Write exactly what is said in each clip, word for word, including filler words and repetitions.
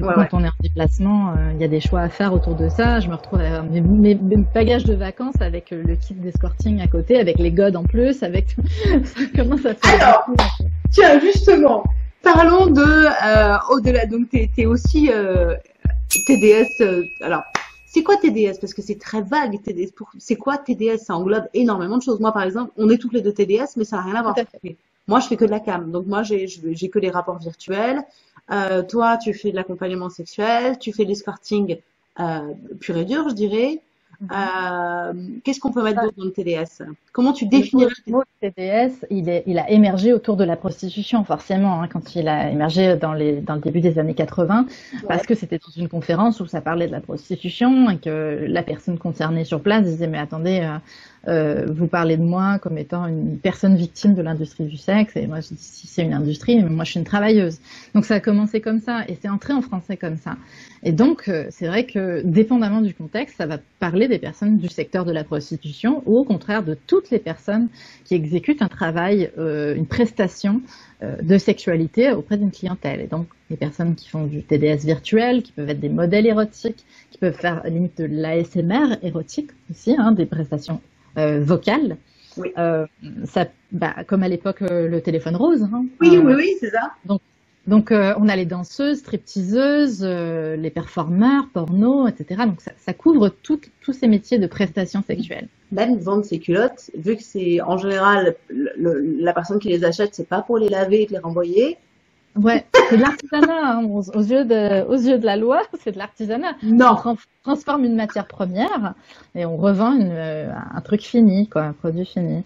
Du coup, Ouais, quand ouais. on est en déplacement, euh, il y a des choix à faire autour de ça. Je me retrouve avec mes, mes, mes bagages de vacances avec le kit d'escorting à côté, avec les godes en plus, avec tout. Ça commence à faire Alors, beaucoup. tiens, justement, parlons de euh, au-delà. Donc, t'es es aussi euh, T D S. Euh, alors, c'est quoi T D S? Parce que c'est très vague. T D S. Pour- C'est quoi T D S? Ça englobe énormément de choses. Moi, par exemple, on est toutes les deux T D S, mais ça n'a rien à Tout voir. à fait. Moi, je fais que de la cam. Donc, moi, j'ai je- j'ai que les rapports virtuels. Euh, toi, tu fais de l'accompagnement sexuel. Tu fais de l'escorting euh, pur et dur, je dirais. Mhm. Euh, Qu'est-ce qu'on peut mettre d'autre dans le T D S? Comment tu Le mot, définirais le mot T D S, il, est, il a émergé autour de la prostitution, forcément, hein, quand il a émergé dans, les, dans le début des années quatre-vingts, T D S? Ouais. parce que c'était toute une conférence où ça parlait de la prostitution et que la personne concernée sur place disait mais attendez, euh, euh, vous parlez de moi comme étant une personne victime de l'industrie du sexe, et moi je dis si c'est une industrie, mais moi je suis une travailleuse. Donc ça a commencé comme ça et c'est entré en français comme ça. Et donc euh, c'est vrai que dépendamment du contexte, ça va parler des personnes du secteur de la prostitution ou au contraire de toutes les personnes qui exécutent un travail, euh, une prestation euh, de sexualité auprès d'une clientèle. Et donc les personnes qui font du T D S virtuel, qui peuvent être des modèles érotiques, qui peuvent faire limite de l'A S M R érotique aussi, hein, des prestations euh, vocales. Oui. Euh, ça, bah, comme à l'époque euh, le téléphone rose. Hein, Oui, oui, euh, oui, c'est ça. donc donc euh, on a les danseuses, stripteaseuses, euh, les performeurs, porno, et cetera. Donc ça, ça couvre tout, tous ces métiers de prestations sexuelles. Même vendre ses culottes, vu que c'est en général le- le- la personne qui les achète, c'est pas pour les laver et de les renvoyer. Ouais, c'est de l'artisanat, hein. aux, aux yeux de, aux yeux de la loi, c'est de l'artisanat. On Non. tran- transforme une matière première et on revend une, euh, un truc fini, quoi, un produit fini.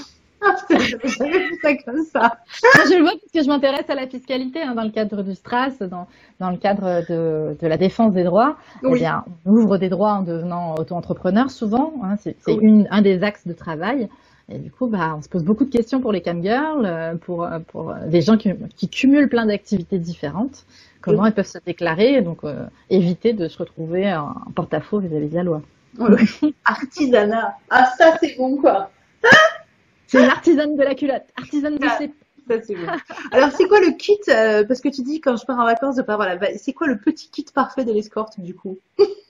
J'avais jamais vu ça comme ça. Moi, je le vois parce que je m'intéresse à la fiscalité, hein, dans le cadre du STRAS, dans, dans le cadre de, de la défense des droits. Eh Oui. bien, on ouvre des droits en devenant auto-entrepreneur souvent, hein, c'est c'est Oui. une, un des axes de travail. Et du coup, bah, on se pose beaucoup de questions pour les camgirls, euh, pour, euh, pour euh, des gens qui, qui cumulent plein d'activités différentes. Comment elles peuvent se déclarer et donc euh, éviter de se retrouver en, en porte-à-faux vis-à-vis de la loi. Oui. Artisanat. Ah, ça, c'est bon, quoi. C'est l'artisane de la culotte, artisane du Ah, slip. ça, c'est bon. Alors, c'est quoi le kit, euh, parce que tu dis quand je pars en vacances, de pas avoir la va- c'est quoi le petit kit parfait de l'escorte, du coup?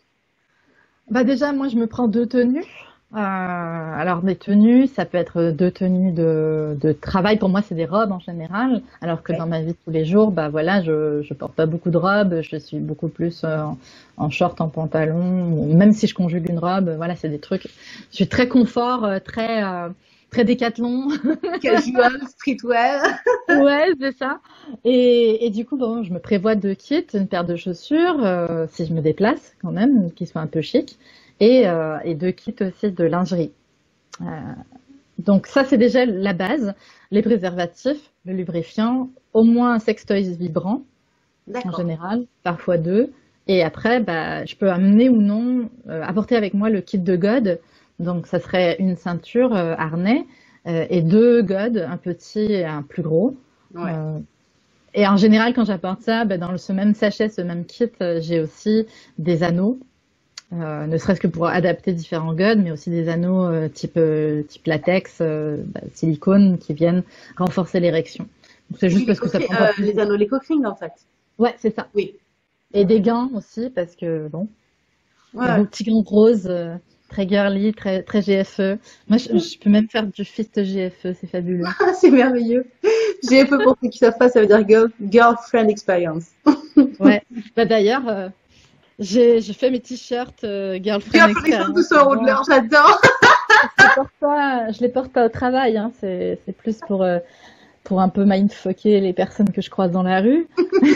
Bah déjà, moi, je me prends deux tenues. Euh, alors, des tenues, ça peut être deux tenues de, de travail. Pour moi, c'est des robes en général. Alors que Ouais. dans ma vie de tous les jours, bah voilà, je, je porte pas beaucoup de robes. Je suis beaucoup plus euh, en, en short, en pantalon. Ou même si je conjugue une robe, voilà, c'est des trucs. Je suis très confort, euh, très euh, très décathlon. Casual, streetwear. Ouais, c'est ça. Et, et du coup, bon, je me prévois deux kits, une paire de chaussures, euh, si je me déplace quand même, qui soient un peu chic, et, euh, et deux kits aussi de lingerie. Euh, donc ça, c'est déjà la base. Les préservatifs, le lubrifiant, au moins un sextoys vibrant, en D'accord. général, parfois deux. Et après, bah, je peux amener ou non, euh, apporter avec moi le kit de God. Donc ça serait une ceinture, euh, harnais, euh, et deux godes, un petit et un plus gros. Ouais. Euh, et en général, quand j'apporte ça, ben, dans ce même sachet, ce même kit, euh, j'ai aussi des anneaux, euh, ne serait-ce que pour adapter différents godes, mais aussi des anneaux euh, type, euh, type latex, euh, bah, silicone, qui viennent renforcer l'érection. Donc c'est Oui, juste les, parce que ça coquilles- prend pas euh, plus. les anneaux, les coquilles, en fait. Ouais, c'est ça. Oui. Et des gants aussi, parce que bon, Ouais, des ouais. beaux petits gants roses, euh, très girly, très, très G F E. Moi, je, je peux même faire du fist G F E, c'est fabuleux. Ah, c'est merveilleux. G F E, pour ceux qui savent pas, ça veut dire girl- Girlfriend Experience. Ouais. Bah d'ailleurs, euh, j'ai, je fais mes t-shirts euh, Girlfriend Girlfriend Experience de Experience. cent euros de Bon, l'heure, j'adore. je les porte pas, je les porte pas au travail, hein. C'est, c'est plus pour, euh, pour un peu mindfucker les personnes que je croise dans la rue.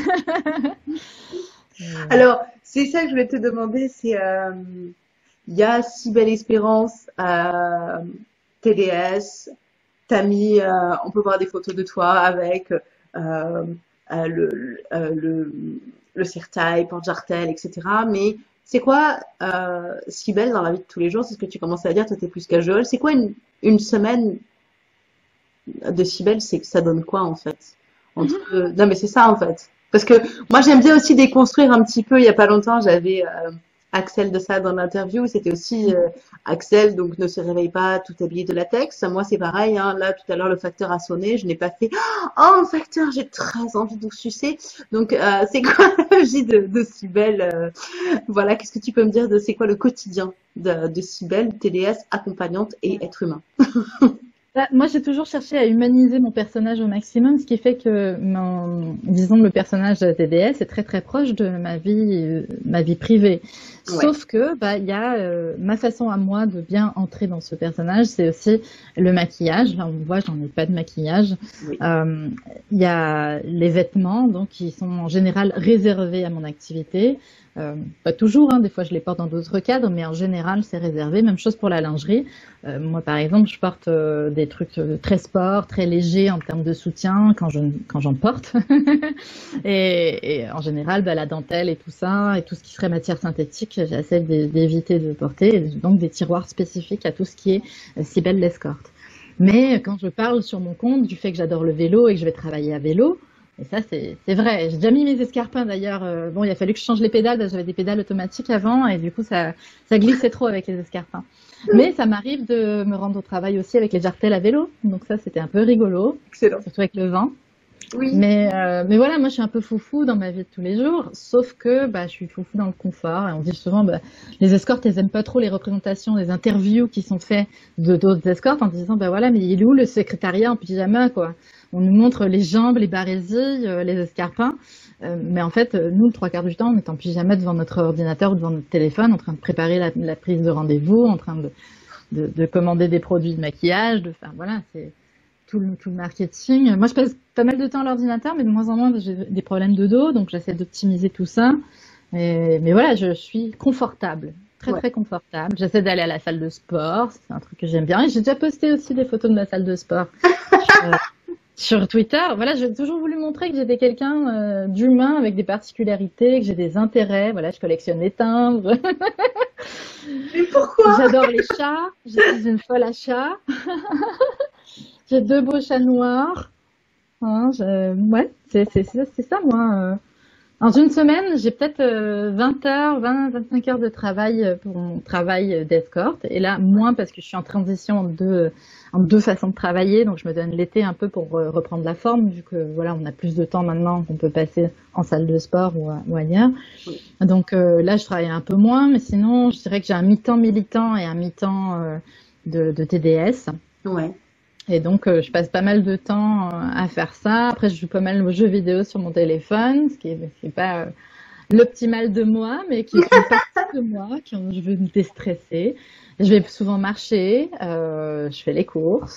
Euh, Alors, c'est ça que je voulais te demander, c'est, euh, il y a Si Belle Espérance, euh, T D S, t'as mis, euh, on peut voir des photos de toi avec euh, euh, le, euh, le, le serre-taille, porte-jartel, et cetera. Mais c'est quoi euh, Si Belle dans la vie de tous les jours? C'est ce que tu commençais à dire, toi t'es plus casual. C'est quoi une, une semaine de Si Belle? C'est que ça donne quoi en fait? Entre... Non mais c'est ça en fait. Parce que moi j'aime bien aussi déconstruire un petit peu. Il y a pas longtemps, j'avais euh, Axel de ça dans l'interview. C'était aussi euh, Axel, donc ne se réveille pas tout habillé de latex. Moi, c'est pareil. Hein. Là, tout à l'heure, le facteur a sonné. Je n'ai pas fait « Oh, facteur, j'ai très envie de vous sucer ». Donc, euh, c'est quoi la vie de, de Cybèle euh, Voilà, qu'est-ce que tu peux me dire de c'est quoi le quotidien de, de Cybèle, T D S, accompagnante et être humain? Bah, moi, j'ai toujours cherché à humaniser mon personnage au maximum, ce qui fait que, mon, disons, le personnage de T D S est très très proche de ma vie, euh, ma vie privée. Ouais. Sauf que, bah, il y a euh, ma façon à moi de bien entrer dans ce personnage, c'est aussi le maquillage. Là, on voit, j'en ai pas de maquillage. Oui. Euh, il y a les vêtements, donc qui sont en général réservés à mon activité. Euh, pas toujours, hein, des fois je les porte dans d'autres cadres, mais en général c'est réservé. Même chose pour la lingerie. Euh, moi par exemple, je porte euh, des trucs euh, très sport, très légers en termes de soutien quand je quand j'en porte. et, et en général, bah, la dentelle et tout ça, et tout ce qui serait matière synthétique, j'essaie d'éviter de porter. Donc des tiroirs spécifiques à tout ce qui est euh, Cybèle l'escorte. Mais quand je parle sur mon compte du fait que j'adore le vélo et que je vais travailler à vélo, et ça, c'est vrai. J'ai déjà mis mes escarpins d'ailleurs. Euh, bon, il a fallu que je change les pédales. J'avais des pédales automatiques avant et du coup, ça, ça glissait trop avec les escarpins. Mais ça m'arrive de me rendre au travail aussi avec les jartelles à vélo. Donc ça, c'était un peu rigolo. Excellent. Surtout avec le vent. Oui. Mais, euh, mais voilà, moi, je suis un peu foufou dans ma vie de tous les jours. Sauf que bah, je suis foufou dans le confort. Et on dit souvent, bah, les escortes, elles aiment pas trop les représentations, les interviews qui sont faites de d'autres escortes en disant, bah voilà, mais il est où le secrétariat en pyjama, quoi? On nous montre les jambes, les barésilles, euh, les escarpins. Euh, mais en fait, nous, le trois quarts du temps, on est en pyjama devant notre ordinateur ou devant notre téléphone, en train de préparer la, la prise de rendez-vous, en train de, de, de commander des produits de maquillage, de faire, voilà, c'est tout le, tout le marketing. Moi, je passe pas mal de temps à l'ordinateur, mais de moins en moins, j'ai des problèmes de dos, donc j'essaie d'optimiser tout ça. Et, mais voilà, je suis confortable. Très, ouais. très confortable. J'essaie d'aller à la salle de sport. C'est un truc que j'aime bien. Et j'ai déjà posté aussi des photos de ma salle de sport. euh, Sur Twitter, voilà, j'ai toujours voulu montrer que j'étais quelqu'un euh, d'humain avec des particularités, que j'ai des intérêts. Voilà, je collectionne les timbres. Mais pourquoi? J'adore les chats. Je suis une folle à chats. J'ai deux beaux chats noirs. Hein, je... Ouais, c'est ça, moi. Dans une semaine, j'ai peut-être vingt heures, vingt, vingt-cinq heures de travail pour mon travail d'escorte. Et là, moins parce que je suis en transition en deux, en deux façons de travailler. Donc, je me donne l'été un peu pour reprendre la forme, vu que voilà, on a plus de temps maintenant qu'on peut passer en salle de sport ou, ou ailleurs. Oui. Donc euh, là, je travaille un peu moins, mais sinon, je dirais que j'ai un mi-temps militant et un mi-temps euh, de, de T D S. Ouais. Et donc, euh, je passe pas mal de temps euh, à faire ça. Après, je joue pas mal aux jeux vidéo sur mon téléphone, ce qui est, c'est pas euh, l'optimal de moi, mais qui est une partie de moi, quand je veux me déstresser. Je vais souvent marcher, euh, je fais les courses.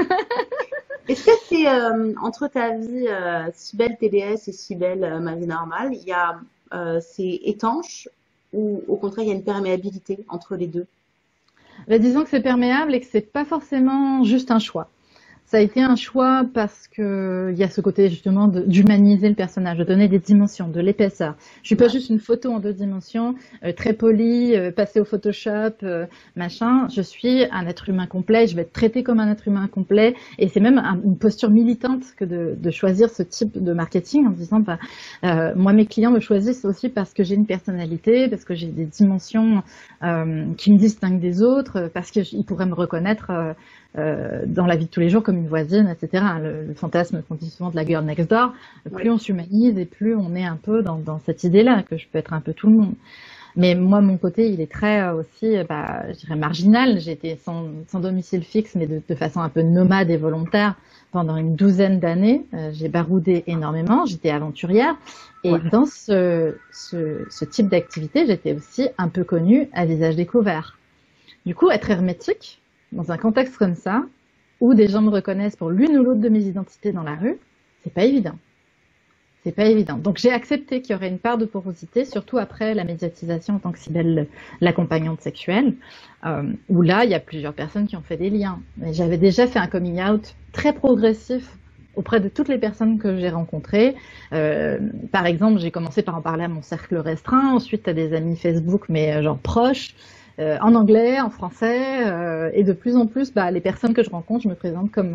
Est-ce que c'est euh, entre ta vie euh, Cybèle T D S et Cybèle euh, ma vie normale, il y a euh, c'est étanche ou au contraire il y a une perméabilité entre les deux? Ben, disons que c'est perméable et que c'est pas forcément juste un choix. Ça a été un choix parce que il y a ce côté justement d'humaniser le personnage, de donner des dimensions, de l'épaisseur. Je suis pas juste une photo en deux dimensions, euh, très polie, euh, passée au Photoshop, euh, machin. Je suis un être humain complet. Je vais être traitée comme un être humain complet. Et c'est même un, une posture militante que de, de choisir ce type de marketing en disant, bah, euh, moi mes clients me choisissent aussi parce que j'ai une personnalité, parce que j'ai des dimensions euh, qui me distinguent des autres, parce qu'ils pourraient me reconnaître. Euh, Euh, dans la vie de tous les jours comme une voisine, et cetera. Le, le fantasme qu'on dit souvent de la girl next door, plus oui. on s'humanise et plus on est un peu dans, dans cette idée-là, que je peux être un peu tout le monde. Mais moi, mon côté, il est très euh, aussi, bah, je dirais marginal. J'ai été sans, sans domicile fixe, mais de, de façon un peu nomade et volontaire pendant une douzaine d'années. Euh, j'ai baroudé énormément, j'étais aventurière. Et ouais. dans ce, ce, ce type d'activité, j'étais aussi un peu connue à visage découvert. Du coup, être hermétique, dans un contexte comme ça, où des gens me reconnaissent pour l'une ou l'autre de mes identités dans la rue, c'est pas évident. C'est pas évident. Donc j'ai accepté qu'il y aurait une part de porosité, surtout après la médiatisation en tant que Cybèle, l'accompagnante sexuelle, euh, où là, il y a plusieurs personnes qui ont fait des liens. J'avais déjà fait un coming out très progressif auprès de toutes les personnes que j'ai rencontrées. Euh, par exemple, j'ai commencé par en parler à mon cercle restreint, ensuite à des amis Facebook, mais genre proches, Euh, en anglais, en français, euh, et de plus en plus, bah, les personnes que je rencontre, je me présente comme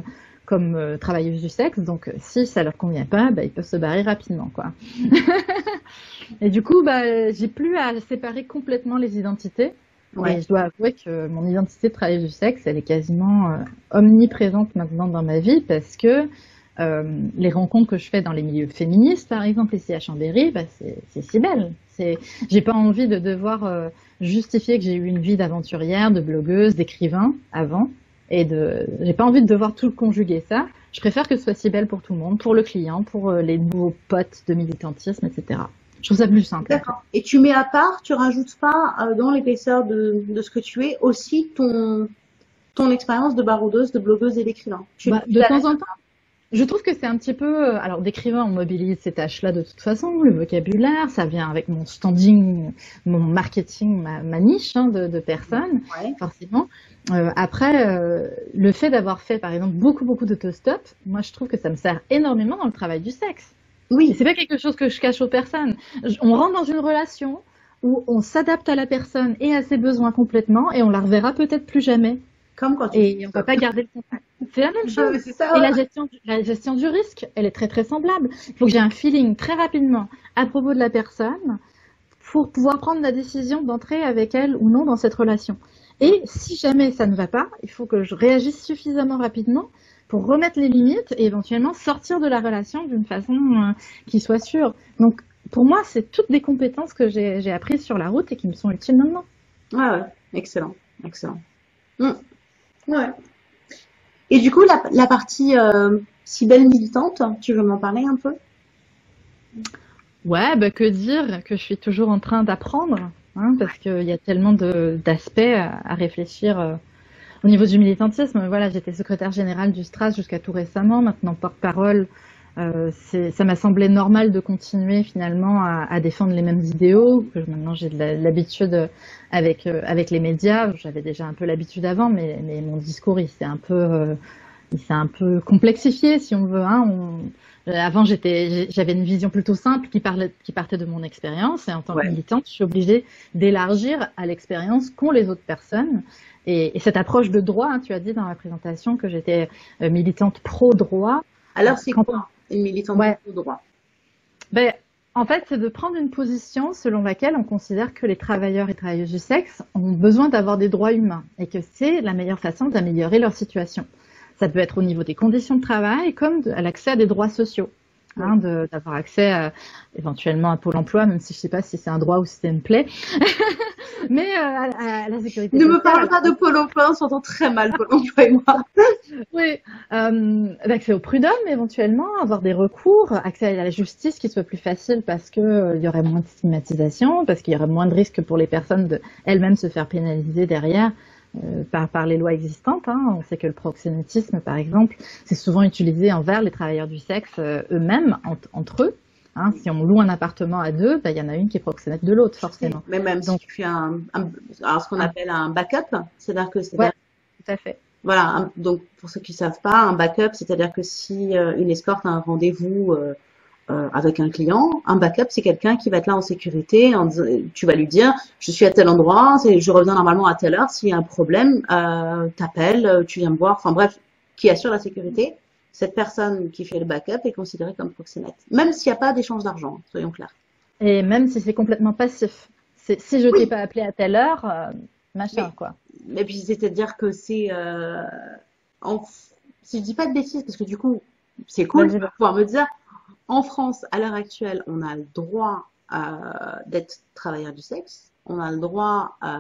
comme euh, travailleuses du sexe. Donc, si ça leur convient pas, bah, ils peuvent se barrer rapidement, quoi. Et du coup, bah, j'ai plus à séparer complètement les identités. Ouais. Et je dois avouer que mon identité de travailleuse du sexe, elle est quasiment euh, omniprésente maintenant dans ma vie parce que euh, les rencontres que je fais dans les milieux féministes, par exemple ici à Chambéry, bah, c'est si belle. J'ai pas envie de devoir euh, justifier que j'ai eu une vie d'aventurière, de blogueuse, d'écrivain avant, et de, j'ai pas envie de devoir tout conjuguer ça. Je préfère que ce soit si belle pour tout le monde, pour le client, pour euh, les nouveaux potes de militantisme, et cetera. Je trouve ça plus simple. D'accord. Et tu mets à part, tu rajoutes pas euh, dans l'épaisseur de, de ce que tu es aussi ton ton expérience de baroudeuse, de blogueuse et d'écrivain. Bah, de temps en temps, je trouve que c'est un petit peu. Alors, d'écrivain, on mobilise ces tâches-là de toute façon, le vocabulaire, ça vient avec mon standing, mon marketing, ma, ma niche hein, de, de personnes, ouais. Forcément. Euh, après, euh, le fait d'avoir fait, par exemple, beaucoup beaucoup d'autostop, moi, je trouve que ça me sert énormément dans le travail du sexe. Oui. C'est pas quelque chose que je cache aux personnes. On rentre dans une relation où on s'adapte à la personne et à ses besoins complètement et on la reverra peut-être plus jamais. Comme quand tu et on va pas garder le contact. C'est la même chose. Ça, et la gestion, la gestion du risque, elle est très très semblable. Il faut que j'ai un feeling très rapidement à propos de la personne pour pouvoir prendre la décision d'entrer avec elle ou non dans cette relation. Et si jamais ça ne va pas, il faut que je réagisse suffisamment rapidement pour remettre les limites et éventuellement sortir de la relation d'une façon euh, qui soit sûre. Donc, pour moi, c'est toutes des compétences que j'ai apprises sur la route et qui me sont utiles maintenant. Ouais, ouais, excellent, excellent. Mmh. Ouais. Et du coup, la, la partie euh, si belle militante, tu veux m'en parler un peu? Ouais, bah, que dire que je suis toujours en train d'apprendre, hein, parce qu'il y a tellement d'aspects à, à réfléchir. Euh, Au niveau du militantisme, voilà, j'étais secrétaire générale du Stras jusqu'à tout récemment, maintenant porte-parole. Euh, ça m'a semblé normal de continuer finalement à, à défendre les mêmes idéaux. Que maintenant j'ai de l'habitude avec euh, avec les médias. J'avais déjà un peu l'habitude avant, mais, mais mon discours il s'est un peu euh, il s'est un peu complexifié si on veut. Hein. On, avant j'étais j'avais une vision plutôt simple qui parlait qui partait de mon expérience et en tant ouais. que militante, je suis obligée d'élargir à l'expérience qu'ont les autres personnes. Et, et cette approche de droit, hein, tu as dit dans la présentation que j'étais euh, militante pro-droit. Alors c'est quoi une militante ouais. pro-droit? Ben, en fait, c'est de prendre une position selon laquelle on considère que les travailleurs et travailleuses du sexe ont besoin d'avoir des droits humains et que c'est la meilleure façon d'améliorer leur situation. Ça peut être au niveau des conditions de travail comme de, à l'accès à des droits sociaux. Hein, d'avoir accès à, éventuellement à Pôle emploi, même si je ne sais pas si c'est un droit ou si c'est une plaie. Mais euh, à, à la sécurité. Ne me parle pas de Pôle emploi, on s'entend très mal Pôle emploi et moi. Oui, euh, accès au prud'homme éventuellement, avoir des recours, accès à la justice qui soit plus facile parce que euh, il y aurait moins de stigmatisation, parce qu'il y aurait moins de risques pour les personnes de elles-mêmes se faire pénaliser derrière. Euh, par, par les lois existantes. Hein. On sait que le proxénétisme, par exemple, c'est souvent utilisé envers les travailleurs du sexe euh, eux-mêmes, en, entre eux. Hein. Si on loue un appartement à deux, bah, y en a une qui est proxénète de l'autre, forcément. Mais même Donc, si tu fais un, un alors ce qu'on appelle un backup, c'est-à-dire que c'est... Ouais, tout à fait. Voilà, un, donc pour ceux qui ne savent pas, un backup, c'est-à-dire que si euh, une escorte a un rendez-vous euh, Euh, avec un client, un backup, c'est quelqu'un qui va être là en sécurité. En, tu vas lui dire, je suis à tel endroit, je reviens normalement à telle heure. S'il y a un problème, euh, t'appelles, tu viens me voir. Enfin bref, qui assure la sécurité. Cette personne qui fait le backup est considérée comme proxénète, même s'il n'y a pas d'échange d'argent. Soyons clairs. Et même si c'est complètement passif. Si je oui. t'ai pas appelé à telle heure, euh, machin mais, quoi. Et puis c'est-à-dire que c'est, euh, en, si je dis pas de bêtises, parce que du coup, c'est cool de pouvoir me dire. En France, à l'heure actuelle, on a le droit euh, d'être travailleur du sexe, on a le droit euh,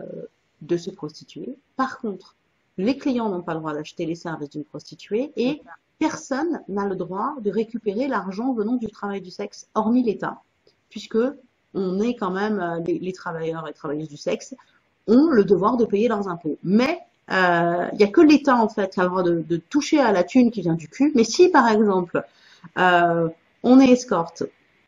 de se prostituer. Par contre, les clients n'ont pas le droit d'acheter les services d'une prostituée et personne n'a le droit de récupérer l'argent venant du travail du sexe, hormis l'État, puisque on est quand même, euh, les, les travailleurs et travailleuses du sexe ont le devoir de payer leurs impôts. Mais il euh, n'y a que l'État en fait qui a le droit de, de toucher à la thune qui vient du cul. Mais si par exemple Euh, on est escorte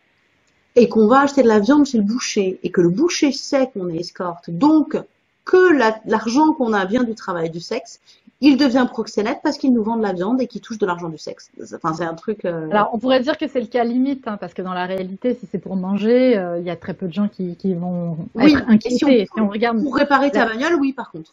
et qu'on va acheter de la viande chez le boucher et que le boucher sait qu'on est escorte, donc que l'argent la, qu'on a vient du travail du sexe, il devient proxénète parce qu'il nous vend de la viande et qu'il touche de l'argent du sexe. Enfin, c'est un truc... Euh... Alors, on pourrait dire que c'est le cas limite, hein, parce que dans la réalité, si c'est pour manger, il euh, y a très peu de gens qui, qui vont oui, être inquiétés. Si on, si on regarde... Pour réparer ta bagnole, oui, par contre.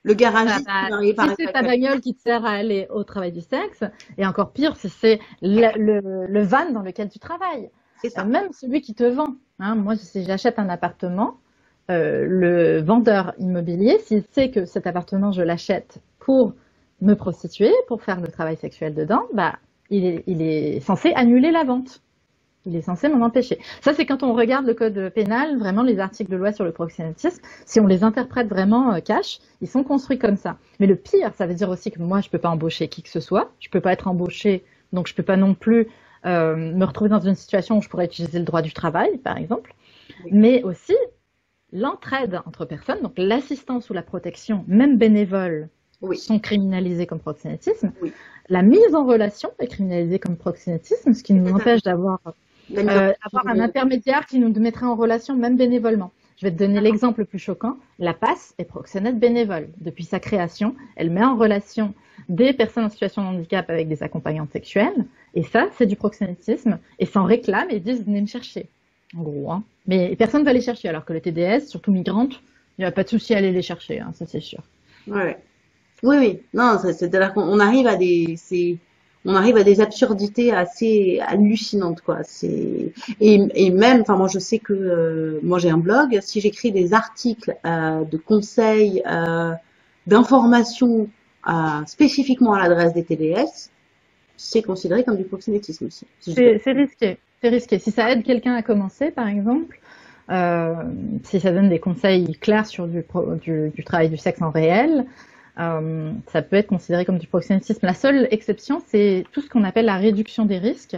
Le Ah garagiste qui bah, va arriver par si c'est ta bagnole qui te sert à aller au travail du sexe, et encore pire, si c'est le, le, le van dans lequel tu travailles. C'est Euh, ça. même celui qui te vend. Hein, moi, si j'achète un appartement, euh, le vendeur immobilier, s'il sait que cet appartement, je l'achète pour me prostituer, pour faire le travail sexuel dedans, bah, il est, il est censé annuler la vente. Il est censé m'en empêcher. Ça, c'est quand on regarde le code pénal, vraiment les articles de loi sur le proxénétisme, si on les interprète vraiment euh, cash, ils sont construits comme ça. Mais le pire, ça veut dire aussi que moi, je peux pas embaucher qui que ce soit, je peux pas être embauchée, donc je peux pas non plus euh, me retrouver dans une situation où je pourrais utiliser le droit du travail, par exemple, Oui. mais aussi l'entraide entre personnes, donc l'assistance ou la protection, même bénévole, Oui. sont criminalisés comme proxénétisme. Oui. La mise en relation est criminalisée comme proxénétisme, ce qui nous empêche d'avoir La mise en euh, relation avoir un de- intermédiaire qui nous mettrait en relation même bénévolement. Je vais te donner l'exemple le plus choquant. La PAS est proxénète bénévole. Depuis sa création, elle met en relation des personnes en situation de handicap avec des accompagnantes sexuelles. Et ça, c'est du proxénétisme. Et s'en réclament et disent venez me chercher. En gros, hein. Mais personne ne va les chercher. Alors que les T D S, surtout migrantes, il n'y a pas de souci à aller les chercher, hein, ça c'est sûr. Ouais. Oui, oui. Non, ça- c'est-à-dire qu'on on arrive à des, c'est, on arrive à des absurdités assez hallucinantes, quoi. C'est, et, et même, enfin, moi, je sais que, euh, moi, j'ai un blog. Si j'écris des articles, euh, de conseils, euh, d'informations, euh, spécifiquement à l'adresse des T D S, c'est considéré comme du proxénétisme aussi. Si je dois- C'est c'est risqué. C'est risqué. Si ça aide quelqu'un à commencer, par exemple, euh, si ça donne des conseils clairs sur du, pro- du, du travail du sexe en réel, euh, ça peut être considéré comme du proxénétisme. La seule exception, c'est tout ce qu'on appelle la réduction des risques.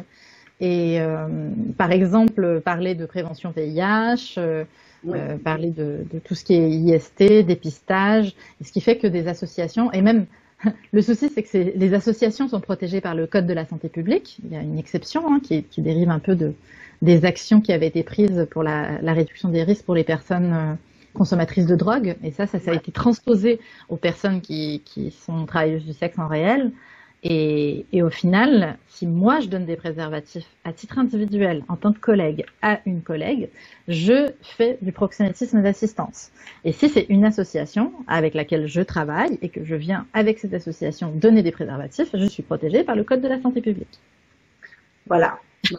Et euh, par exemple, parler de prévention V I H, euh, Oui. euh, parler de, de tout ce qui est I S T, dépistage, et ce qui fait que des associations, et même le souci, c'est que c'est- les associations sont protégées par le Code de la santé publique. Il y a une exception hein, qui, qui dérive un peu de, des actions qui avaient été prises pour la, la réduction des risques pour les personnes euh, consommatrices de drogue. Et ça, ça, ça a été transposé aux personnes qui, qui sont travailleuses du sexe en réel. Et, et au final, si moi je donne des préservatifs à titre individuel, en tant que collègue, à une collègue, je fais du proxénétisme d'assistance. Et si c'est une association avec laquelle je travaille et que je viens avec cette association donner des préservatifs, je suis protégée par le Code de la santé publique. Voilà.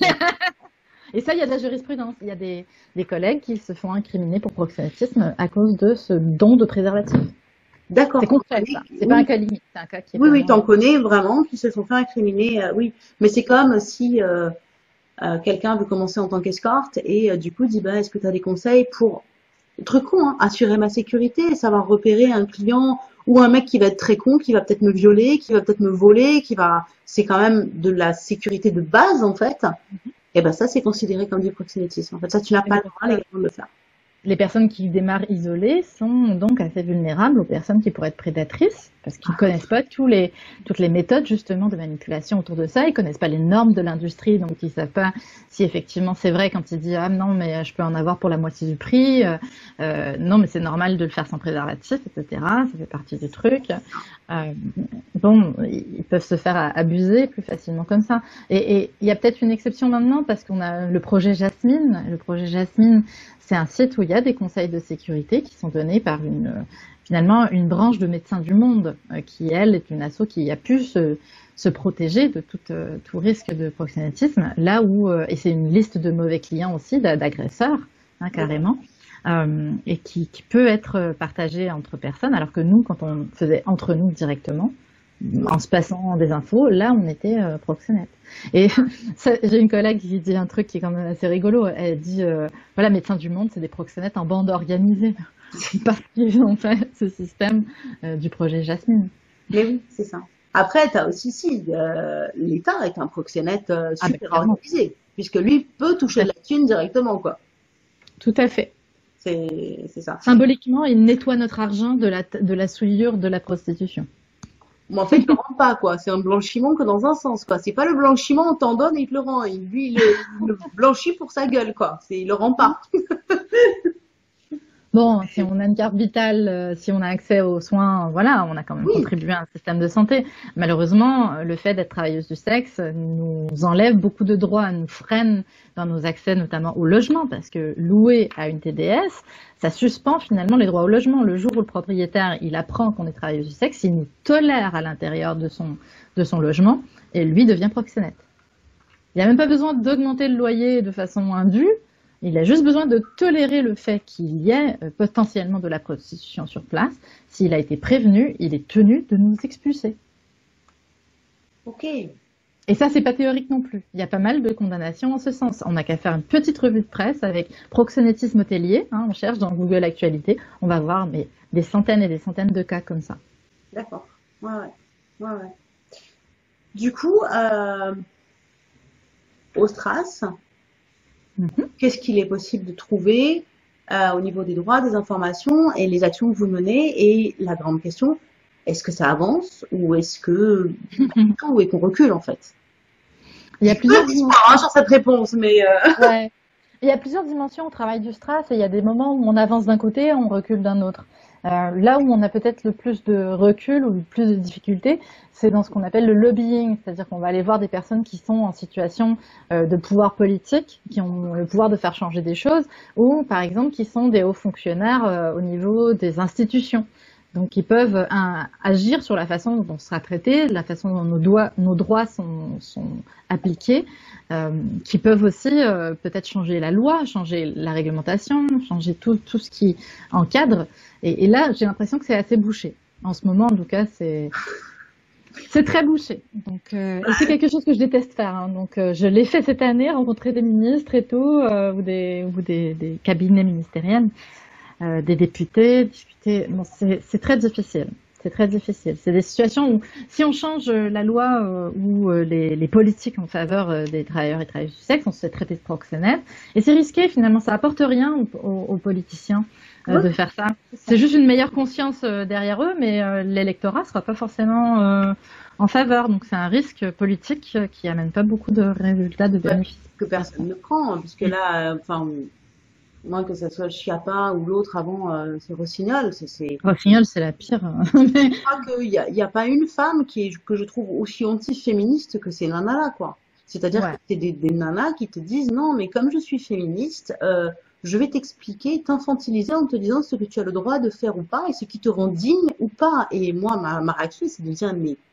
Et ça, il y a de la jurisprudence. Il y a des, des collègues qui se font incriminer pour proxénétisme à cause de ce don de préservatifs. D'accord. C'est concret, ça. C'est pas un cas limite. C'est un cas qui est Oui, oui, vraiment- t'en connais vraiment qui se sont fait incriminer, euh, oui. Mais c'est comme si euh, euh, quelqu'un veut commencer en tant qu'escorte et euh, du coup dit bah est-ce que tu as des conseils pour truc con, hein, assurer ma sécurité, savoir repérer un client ou un mec qui va être très con, qui va peut-être me violer, qui va peut-être me voler, qui va, c'est quand même de la sécurité de base en fait. Et ben ça c'est considéré comme du proxénétisme. En fait, ça tu n'as pas le droit légalement de le faire. Les personnes qui démarrent isolées sont donc assez vulnérables aux personnes qui pourraient être prédatrices parce qu'ils ne connaissent pas tous les, toutes les méthodes justement de manipulation autour de ça. Ils connaissent pas les normes de l'industrie, donc ils savent pas si effectivement c'est vrai quand ils disent ah non mais je peux en avoir pour la moitié du prix, euh, euh, non mais c'est normal de le faire sans préservatif, et cetera. Ça fait partie du truc. Euh, bon, ils peuvent se faire abuser plus facilement comme ça. Et il y a peut-être une exception maintenant parce qu'on a le projet Jasmine. Le projet Jasmine, c'est un site où il y a des conseils de sécurité qui sont donnés par une finalement une branche de Médecins du Monde euh, qui, elle, est une asso qui a pu se, se protéger de tout, euh, tout risque de proxénétisme, là où, euh, et c'est une liste de mauvais clients aussi, d'agresseurs, hein, carrément, euh, et qui, qui peut être partagée entre personnes, alors que nous, quand on faisait entre nous directement, en se passant des infos, là on était euh, proxénète. Et j'ai une collègue qui dit un truc qui est quand même assez rigolo. Elle dit euh, voilà, Médecins du Monde, c'est des proxénètes en bande organisée. Parce qu'ils ont fait ce système euh, du projet Jasmine. Mais oui, c'est ça. Après, t'as aussi si euh, l'État est un proxénète euh, Ah, super bah, organisé, puisque lui peut toucher de la thune directement, quoi. Tout à fait. C'est c'est ça. Symboliquement, il nettoie notre argent de la, de la souillure de la prostitution. Mais en fait, il le rend pas, quoi. C'est un blanchiment que dans un sens, quoi. C'est pas le blanchiment, on t'en donne et il te le rend. Il, lui, il le, il le blanchit pour sa gueule, quoi. C'est, il le rend pas. Bon, si on a une carte vitale, euh, si on a accès aux soins, voilà, on a quand même Oui, contribué à un système de santé. Malheureusement, le fait d'être travailleuse du sexe nous enlève beaucoup de droits, nous freine dans nos accès, notamment au logement, parce que louer à une T D S, ça suspend finalement les droits au logement. Le jour où le propriétaire, il apprend qu'on est travailleuse du sexe, il nous tolère à l'intérieur de son, de son logement, et lui devient proxénète. Il n'y a même pas besoin d'augmenter le loyer de façon indue. Il a juste besoin de tolérer le fait qu'il y ait euh, potentiellement de la prostitution sur place. S'il a été prévenu, il est tenu de nous expulser. ok. Et ça, c'est pas théorique non plus. Il y a pas mal de condamnations en ce sens. On n'a qu'à faire une petite revue de presse avec proxénétisme hôtelier. Hein, on cherche dans Google Actualité. On va voir mais, des centaines et des centaines de cas comme ça. D'accord. Ouais, ouais. Ouais, ouais. Du coup, euh, au Stras, Mm-hmm. qu'est-ce qu'il est possible de trouver euh, au niveau des droits, des informations et les actions que vous menez? Et la grande question, est-ce que ça avance ou est-ce que ou est qu'on recule en fait? Il y a Je plusieurs peux disparaître sur cette réponse, mais euh... ouais. Il y a plusieurs dimensions au travail du Stras et il y a des moments où on avance d'un côté, on recule d'un autre. Euh, là où on a peut-être le plus de recul ou le plus de difficultés, c'est dans ce qu'on appelle le lobbying, c'est-à-dire qu'on va aller voir des personnes qui sont en situation euh, de pouvoir politique, qui ont le pouvoir de faire changer des choses, ou par exemple qui sont des hauts fonctionnaires euh, au niveau des institutions. Donc ils peuvent un, agir sur la façon dont on sera traité, la façon dont nos, doigts, nos droits sont, sont appliqués, euh, qui peuvent aussi euh, peut-être changer la loi, changer la réglementation, changer tout, tout ce qui encadre. Et, et là, j'ai l'impression que c'est assez bouché. En ce moment, en tout cas, c'est c'est très bouché. Donc, euh, et c'est quelque chose que je déteste faire. Hein. Donc, euh, je l'ai fait cette année, rencontrer des ministres et tout, euh, ou des ou des, des cabinets ministériels. Euh, des députés, discuter. Bon, c'est très difficile. C'est très difficile. C'est des situations où, si on change la loi euh, ou euh, les, les politiques en faveur euh, des travailleurs et travailleuses du sexe, on se fait traiter de proxénète. Et c'est risqué, finalement. Ça apporte rien aux, aux, aux politiciens euh, ouais, de faire ça. C'est juste une meilleure conscience euh, derrière eux, mais euh, l'électorat sera pas forcément euh, en faveur. Donc, c'est un risque politique qui amène pas beaucoup de résultats, de bénéfices. que personne ne prend, puisque là, enfin, moi que ça soit le Chiappa ou l'autre avant, euh, c'est Rossignol, c'est, c'est, Rossignol, c'est la pire. Mais... je crois qu'il y a, il y a pas une femme qui est, que je trouve aussi anti-féministe que ces nanas-là, quoi. C'est-à-dire ouais. que c'est des, des nanas qui te disent non, mais comme je suis féministe, euh, je vais t'expliquer, t'infantiliser en te disant ce que tu as le droit de faire ou pas et ce qui te rend digne ou pas. Et moi, ma, ma réaction, c'est de dire mais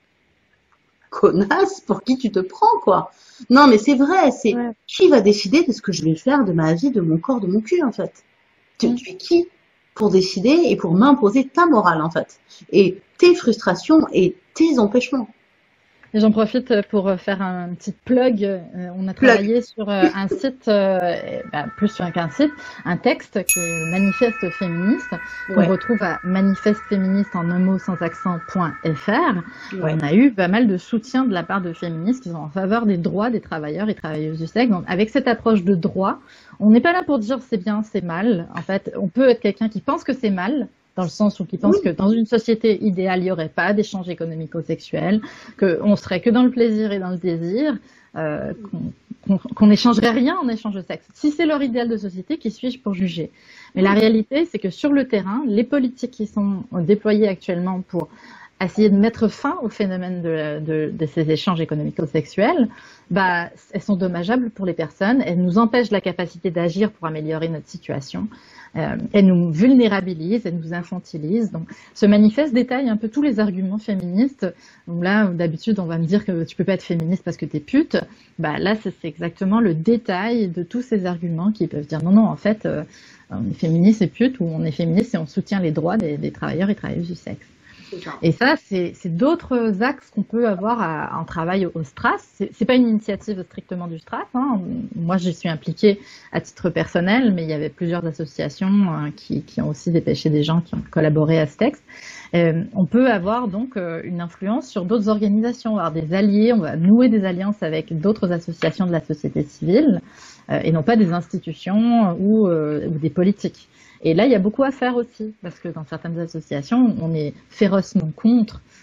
connasse, pour qui tu te prends, quoi. Non, mais c'est vrai, c'est Ouais. qui va décider de ce que je vais faire de ma vie, de mon corps, de mon cul, en fait. Tu, Mm. tu es qui pour décider et pour m'imposer ta morale, en fait, et tes frustrations et tes empêchements. Et j'en profite pour faire un petit plug. Euh, on a Plug. travaillé sur euh, un site, euh, bah, plus sur qu'un site, un texte qui est Manifeste féministe, qu'on Ouais, retrouve à manifeste féministe en un mot sans accent point fr. ouais. On a eu pas mal de soutien de la part de féministes qui sont en faveur des droits des travailleurs et travailleuses du sexe. Donc, avec cette approche de droit, on n'est pas là pour dire c'est bien, c'est mal. En fait, on peut être quelqu'un qui pense que c'est mal, dans le sens où qui pense Oui, que dans une société idéale, il n'y aurait pas d'échange économico-sexuel, qu'on serait que dans le plaisir et dans le désir, euh, qu'on qu qu'on n'échangerait rien en échange de sexe. Si c'est leur idéal de société, qui suis-je pour juger? Mais la réalité, c'est que sur le terrain, les politiques qui sont déployées actuellement pour essayer de mettre fin au phénomène de, de, de ces échanges économico-sexuels, bah, elles sont dommageables pour les personnes, elles nous empêchent la capacité d'agir pour améliorer notre situation, euh, elles nous vulnérabilisent, elles nous infantilisent. Donc, ce manifeste détaille un peu tous les arguments féministes. Donc là, d'habitude, on va me dire que tu peux pas être féministe parce que t'es pute. Bah là, c'est exactement le détail de tous ces arguments qui peuvent dire non, non, en fait, euh, on est féministe et pute, ou on est féministe et on soutient les droits des, des travailleurs et travailleuses du sexe. Et ça, c'est d'autres axes qu'on peut avoir à, en travail au, au Stras. C'est pas une initiative strictement du Stras. Hein. Moi, j'y suis impliquée à titre personnel, mais il y avait plusieurs associations euh, qui, qui ont aussi dépêché des gens qui ont collaboré à ce texte. Euh, on peut avoir donc euh, une influence sur d'autres organisations, avoir des alliés, on va nouer des alliances avec d'autres associations de la société civile euh, et non pas des institutions ou, euh, ou des politiques. Et là, il y a beaucoup à faire aussi, parce que dans certaines associations, on est férocement contre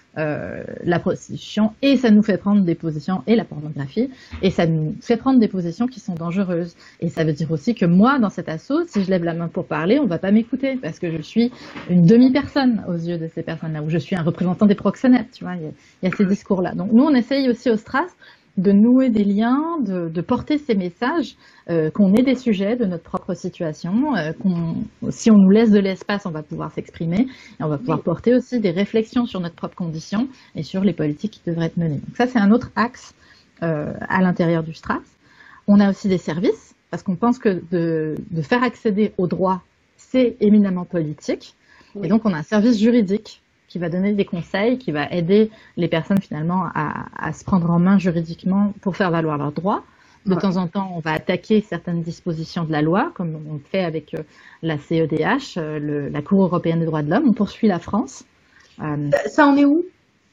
euh, la prostitution, et ça nous fait prendre des positions, et la pornographie, et ça nous fait prendre des positions qui sont dangereuses. Et ça veut dire aussi que moi, dans cet assaut, si je lève la main pour parler, on va pas m'écouter, parce que je suis une demi-personne aux yeux de ces personnes-là, ou je suis un représentant des proxénètes, tu vois, il y a, il y a ces discours-là. Donc nous, on essaye aussi au Stras de nouer des liens, de, de porter ces messages, euh, qu'on ait des sujets de notre propre situation, euh, qu'on, si on nous laisse de l'espace, on va pouvoir s'exprimer, et on va pouvoir porter aussi des réflexions sur notre propre condition et sur les politiques qui devraient être menées. Donc ça, c'est un autre axe euh, à l'intérieur du Stras. On a aussi des services, parce qu'on pense que de, de faire accéder aux droits, c'est éminemment politique, oui. Et donc on a un service juridique qui va donner des conseils, qui va aider les personnes finalement à, à se prendre en main juridiquement pour faire valoir leurs droits. De ouais. temps en temps, on va attaquer certaines dispositions de la loi, comme on le fait avec euh, la C E D H, euh, le, la Cour européenne des droits de l'homme. On poursuit la France. Euh, ça en est où?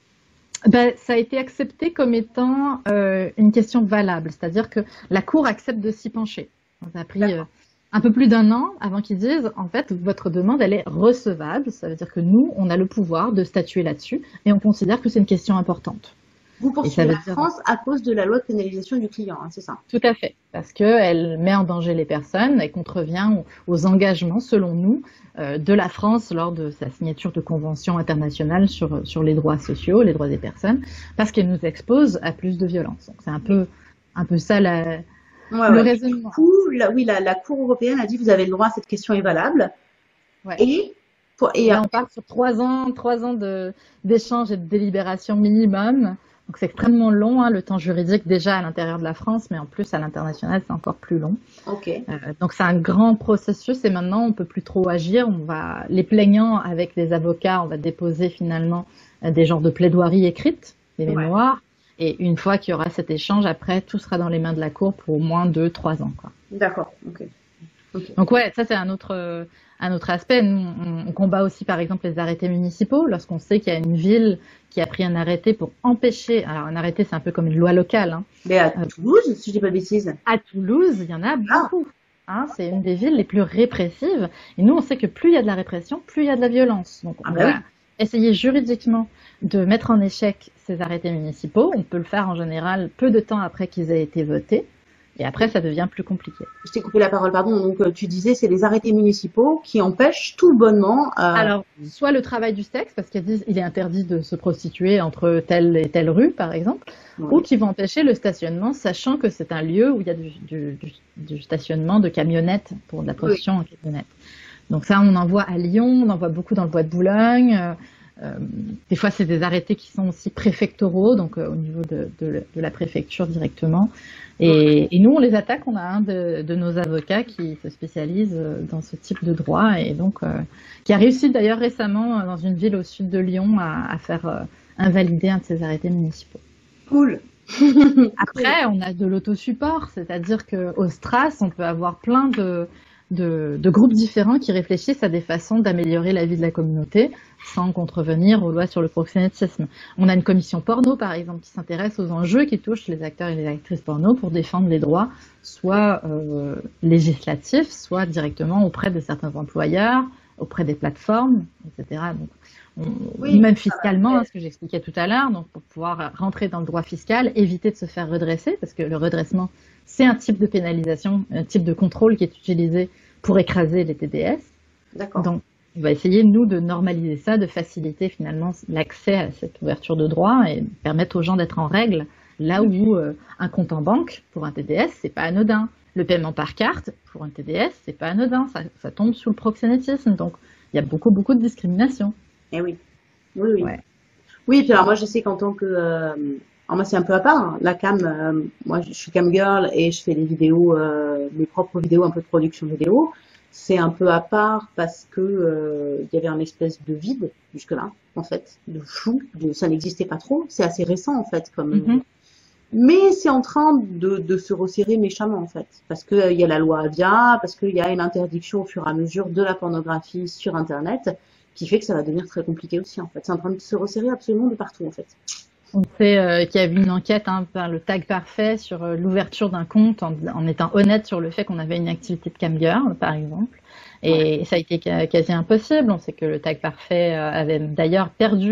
Ben, ça a été accepté comme étant euh, une question valable, c'est-à-dire que la Cour accepte de s'y pencher. Ça a pris euh, un peu plus d'un an avant qu'ils disent, en fait, votre demande, elle est recevable. Ça veut dire que nous, on a le pouvoir de statuer là-dessus et on considère que c'est une question importante. Vous poursuivez la France à cause de la loi de pénalisation du client, hein, c'est ça? Tout à fait, parce qu'elle met en danger les personnes et contrevient aux, aux engagements, selon nous, euh, de la France lors de sa signature de conventions internationales sur, sur les droits sociaux, les droits des personnes, parce qu'elle nous expose à plus de violence. Donc c'est un peu, un peu ça la, ouais, le ouais. raisonnement. Du coup, la, oui, la, la Cour européenne a dit vous avez le droit, cette question est valable. Ouais. Et pour, et là, on part sur trois ans, trois ans de d'échanges et de délibération minimum. Donc c'est extrêmement long, hein, le temps juridique déjà à l'intérieur de la France, mais en plus à l'international c'est encore plus long. Okay. Euh, donc c'est un grand processus et maintenant on peut plus trop agir. On va, les plaignants avec les avocats, on va déposer finalement euh, des genres de plaidoiries écrites, des ouais. mémoires, et une fois qu'il y aura cet échange, après tout sera dans les mains de la Cour pour au moins deux, trois ans, quoi. D'accord. Okay. Okay. Donc ouais, ça c'est un autre euh, un autre aspect. Nous, on, on combat aussi par exemple les arrêtés municipaux lorsqu'on sait qu'il y a une ville qui a pris un arrêté pour empêcher. Alors un arrêté c'est un peu comme une loi locale. Hein. Mais à euh, Toulouse, si je dis pas de bêtises. À Toulouse, il y en a beaucoup. Ah. Hein, c'est une des villes les plus répressives. Et nous, on sait que plus il y a de la répression, plus il y a de la violence. Donc on ah, va bah oui. essayer juridiquement de mettre en échec ces arrêtés municipaux. On peut le faire en général peu de temps après qu'ils aient été votés. Et après, ça devient plus compliqué. Je t'ai coupé la parole, pardon. Donc, tu disais, c'est les arrêtés municipaux qui empêchent tout bonnement. Euh... Alors, soit le travail du sexe, parce qu'il est interdit de se prostituer entre telle et telle rue, par exemple, oui. ou qui vont empêcher le stationnement, sachant que c'est un lieu où il y a du, du, du, du stationnement de camionnettes pour de la prostitution oui. en camionnette. Donc ça, on en voit à Lyon, on en voit beaucoup dans le bois de Boulogne. Euh, Euh, des fois, c'est des arrêtés qui sont aussi préfectoraux, donc euh, au niveau de, de, de la préfecture directement. Et, et nous, on les attaque. On a un de, de nos avocats qui se spécialise dans ce type de droit et donc euh, qui a réussi d'ailleurs récemment dans une ville au sud de Lyon à, à faire euh, invalider un de ces arrêtés municipaux. Cool. Après, on a de l'autosupport, c'est-à-dire qu'au Stras, on peut avoir plein de De, de groupes différents qui réfléchissent à des façons d'améliorer la vie de la communauté sans contrevenir aux lois sur le proxénétisme. On a une commission porno, par exemple, qui s'intéresse aux enjeux qui touchent les acteurs et les actrices porno pour défendre les droits, soit euh, législatifs, soit directement auprès de certains employeurs, auprès des plateformes, et cetera. Donc, on, oui, même fiscalement, hein, ce que j'expliquais tout à l'heure, donc pour pouvoir rentrer dans le droit fiscal, éviter de se faire redresser, parce que le redressement, c'est un type de pénalisation, un type de contrôle qui est utilisé pour écraser les T D S. D'accord. Donc, on va essayer, nous, de normaliser ça, de faciliter finalement l'accès à cette ouverture de droit et permettre aux gens d'être en règle, là où euh, un compte en banque, pour un T D S, c'est pas anodin. Le paiement par carte, pour un T D S, c'est pas anodin, ça, ça tombe sous le proxénétisme. Donc, il y a beaucoup, beaucoup de discrimination. Eh oui. Oui, oui. Ouais. Oui, puis alors moi, je sais qu'en tant que... Euh... Alors moi c'est un peu à part, hein. La cam, euh, moi je suis cam girl et je fais des vidéos, euh, mes propres vidéos, un peu de production vidéo. C'est un peu à part parce que euh, il y avait un espèce de vide jusque là, en fait, de flou, de, ça n'existait pas trop. C'est assez récent en fait, comme. Mm-hmm. Mais c'est en train de, de se resserrer méchamment en fait, parce que il euh, y a la loi Avia, parce qu'il y a une interdiction au fur et à mesure de la pornographie sur Internet, qui fait que ça va devenir très compliqué aussi en fait. C'est en train de se resserrer absolument de partout en fait. On sait euh, qu'il y a eu une enquête hein, par le Tag Parfait sur euh, l'ouverture d'un compte en, en étant honnête sur le fait qu'on avait une activité de cam girl, par exemple. Et ouais. Ça a été quasi impossible. On sait que le Tag Parfait euh, avait d'ailleurs perdu